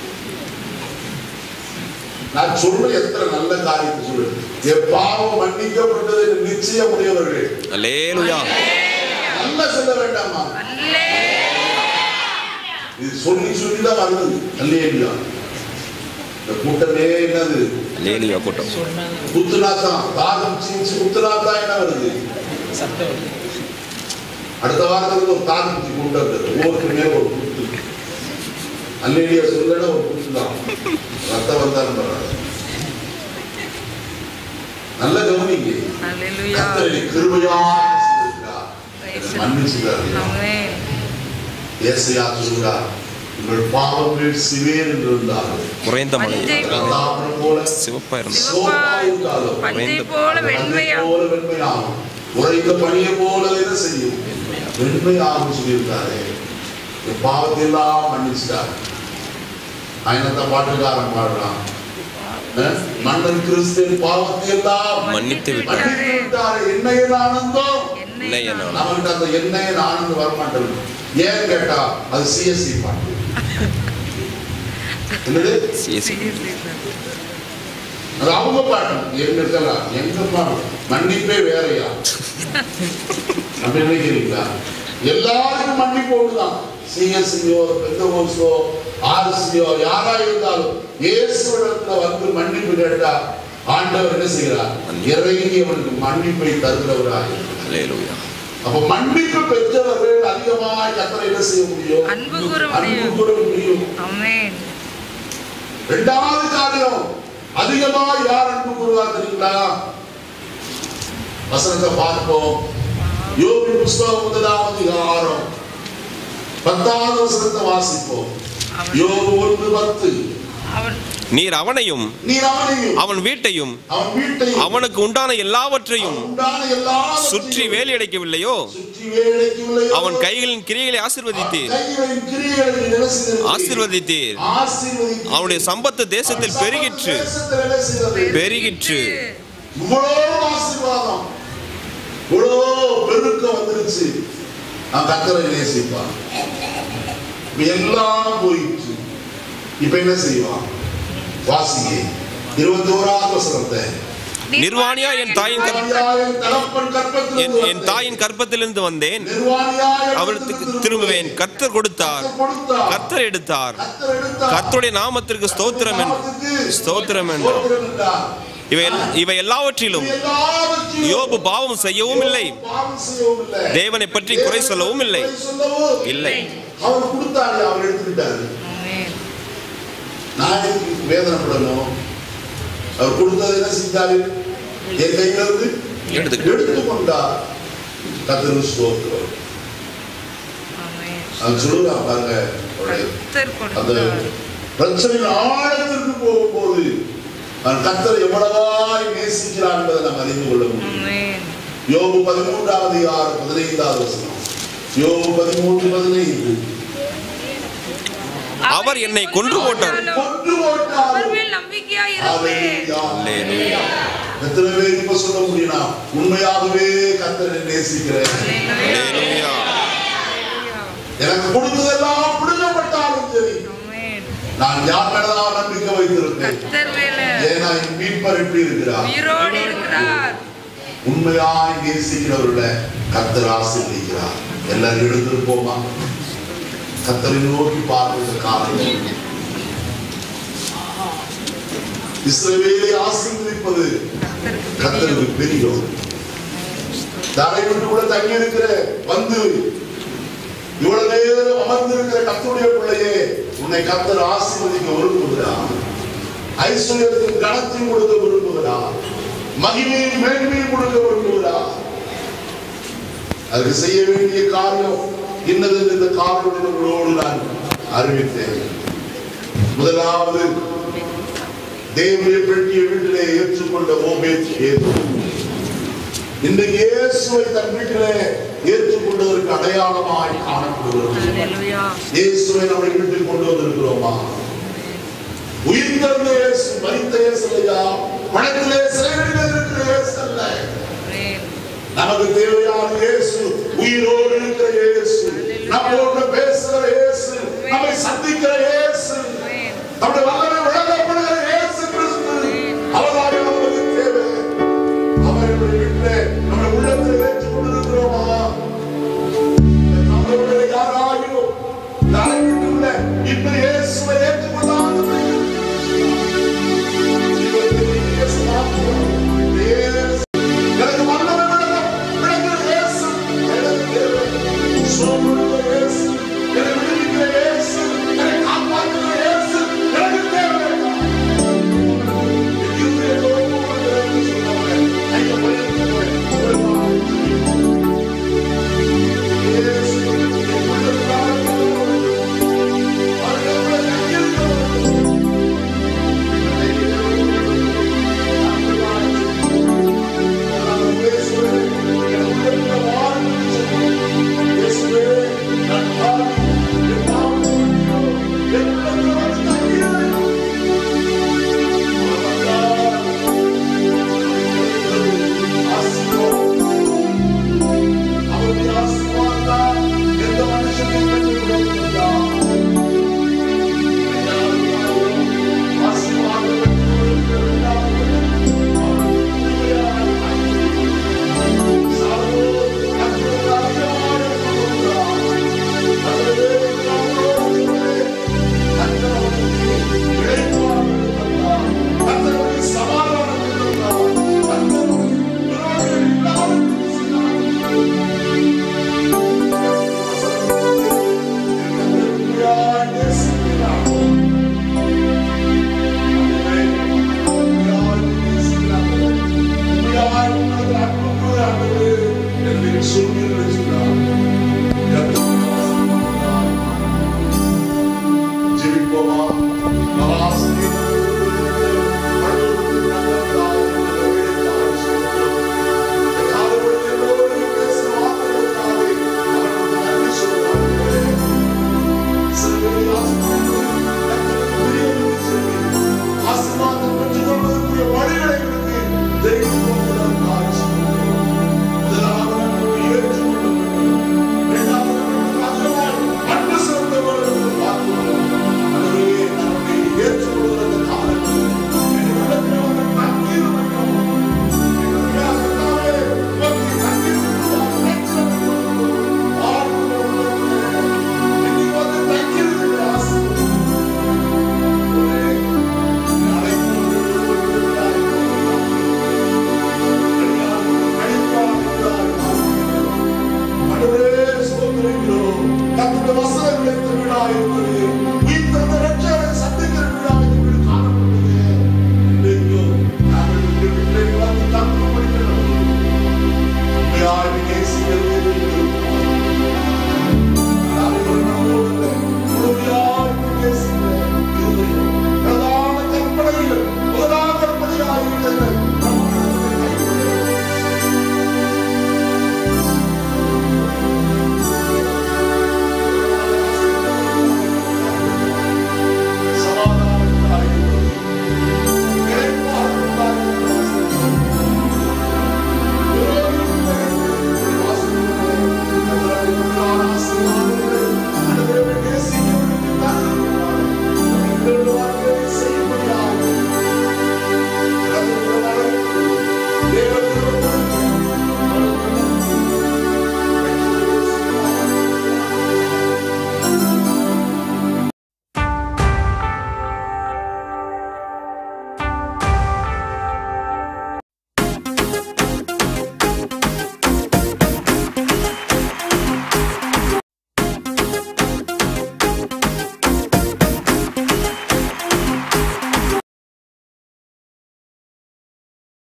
நான் சொல்ற எத்தனை நல்ல காரியத்தை சொல்றேன். என் பாவம் மன்னிக்கப்பட்டது நிச்சயம் உடையவர்கள். அல்லேலூயா. நல்ல சொல்ல வேண்டாமா? இது சொல்லி சொல்லிதான் வருது. அல்லேலூயா. இந்த கூட்டமே என்னது? அல்லேலூயா கூட்டம். குத்துனாத்தான் தாகம் சீச்சு குத்துனாத்தான் என்ன வருது? அடுத்த வாரத்துக்கு ஒரு தாகம் சீ கூட்டம் ஒவ்வொருக்குமே ஒரு குத்து. அல்லேலூயா சொல்லணும் ஒரு குத்து தான். ரத்தம் வந்தாலும் பரவாயில்ல. நல்ல கவனிங்க. ஹalleluya. கர்த்தரை கிருபையாய் செய்கிறார். மன்னிச்சுகிறார். ஆமென். ஏசாயா சொல்கிறார், உங்கள் பாவங்கள் சிவேர் என்று இருந்தாலும் குறைந்த மழை தாமிரம் போல சிவப்பா இருந்தது, சோப்பாயிருந்தாலும் பஞ்சை போல வெண்மையாகும், உறைந்த பனியை போல என்ன செய்யும், வெண்மையாகும் சொல்லியிருக்காரு. பாவத்தை எல்லாம் மன்னிச்சிட்டார். ஆயினத்த பாட்டுக்காரன் பாடுறான், மன்னன் கிறிஸ்துவின் பாவத்தை எல்லாம் மன்னித்து விட்டாரு. எண்ணெயின் ஆனந்தம் நமக்கு அந்த எண்ணெயின் ஆனந்தம் வரமாட்டேன். ஏன் கேட்டா அது சிஎஸ்சி பாட்டு. என்னது சிஎஸ்சி? அது அவங்க பாட்டு. எங்க பாட்டு மன்னிப்பே வேறையா அப்படி நினைக்கிறீங்களா? எல்லாருக்கும் மன்னிப்பு ஒண்ணுதான். சிஎஸ்சியோ பெந்தகோஸ்தோ ஆர்சியோ யாரா இருந்தாலும் இயேசுவிடத்துல வந்து மன்னிப்பு கேட்டா ஆண்டவர் என்ன செய்கிறார்? இறங்கி அவனுக்கு மன்னிப்பை தருகிறவராய். ஹல்லேலூயா. அப்ப மன்னிப்பு பெற்றவர்கள் அதிகமாய் கர்த்தரை என்ன செய்ய முடியும்? அன்பு கூற முடியும். ஆமென். இரண்டாவது காரியம், அதிகமாய் யார் அன்பு கூறுவார் தெரியுங்களா? வசனத்தை பார்ப்போம். யோபின் புஸ்தகம் 1ஆம் அதிகாரம் 10வது வசனத்தை வாசிப்போம். யோபு 1:10. நீர் அவனையும் அவன் வீட்டையும் அவனுக்கு உண்டான எல்லாவற்றையும் சுற்றி வேலையடைக்கவில்லையோ? அவன் கைகளின் கிரியைகளை ஆசீர்வதித்தீர். அவனுடைய சம்பத்து தேசத்தில் பெருகிற்று. எல்லாம் போயிடுச்சு. இப்ப என்ன செய்வான்? வாசிங்க 21வது வசனத்தை. நிர்வாணியா என் தாயின் கற்பத்திலிருந்து வந்தேன், அவளுக்கு திரும்புவேன். கர்த்தர் கொடுத்தார், கர்த்தர் எடுத்தார், கர்த்தருடைய நாமத்திற்கு ஸ்தோத்திரம் என்றார். இவை எல்லாவற்றிலும் யோபு பாவம் செய்யவும் இல்லை, தேவனை பற்றி குறை சொல்லவும் இல்லை. அவர் கொடுத்தாரு, அவர் எடுத்துக்கிட்டாரு. நான் வேதனைப்படணும். அவர் கொடுத்தது என்ன செஞ்சாரு? என் கையில இருந்து எடுத்துக்கொண்டார். கர்த்தருக்கு ஸ்தோத்திரம். அது சொல்லுறான் பாருங்க. அந்த பிரச்சனையின் ஆழத்திற்கு போகும்போது கர்த்தர் எவ்வளவாய் நேசிக்கிறார் என்பதை நாம் அறிந்து கொள்ள முடியும். யோபு 13ஆம் அதிகாரம் 15வது வசனம். யோபு 13:15. அவர் என்னை கொன்று போட்டார். எத்தனை பேர் இப்ப சொல்ல முடியும்னா உண்மையாகவே கர்த்தரை நேசிக்கிறேன், எனக்கு கொடுத்ததெல்லாம் பிடுங்கப்பட்டாலும் சரி நான் யார் மேலதான் நம்பிக்கை வைத்திருக்கேன். ஏன்னா என் மீட்பர் எப்படி இருக்கிறார்? உண்மையாய் நேசிக்கிறவர்களை கர்த்தர் ஆசீர்வதிக்கிறார். எல்லாரும் எடுத்திருப்போமா? கர்த்தரை நோக்கி பார்க்கிற காரணம் இஸ்ரவேலை ஆசீர்வதிப்பது கர்த்தருக்கு பிரியம். தரை விட்டு கூட தங்கி இருக்கிற வந்து இவ்வளவு நேரம் அமர்ந்திருக்கிற கர்த்தருடைய பிள்ளையே, உன்னை கர்த்தர் ஆசீர்வதிக்க விரும்புகிறார். ஐஸ்வர்யத்தின் கனத்தையும் கொடுக்க விரும்புகிறார். மகிமையின் மேன்மையும் கொடுக்க விரும்புகிறார். அதுக்கு செய்ய வேண்டிய காரியம் இன்னது. இந்த காரணங்களோடு நான் அறிவித்தேன். முதலாவது, தேவனுடைய பெட்டியை வீட்டிலே ஏற்றுக்கொண்ட ஓபேத் ஏதோம் இன்றைக்கு இயேசுவை தன் வீட்டிலே ஏற்றுக்கொண்டதற்கு அடையாளமாய் காணப்படுகிறது. இயேசுவை நம்முடைய வீட்டில் கொண்டு வந்திருக்கிறோமா? உயிர்த்தெழுந்த இயேசு, மரித்த இயேசு இல்லையா? பணத்திலே சிறைகளில் இருக்கிற இயேசு அல்ல. நமக்கு தேவையான இயேசு, உயிரோடு இருக்கிற இயேசு, நம்மோடு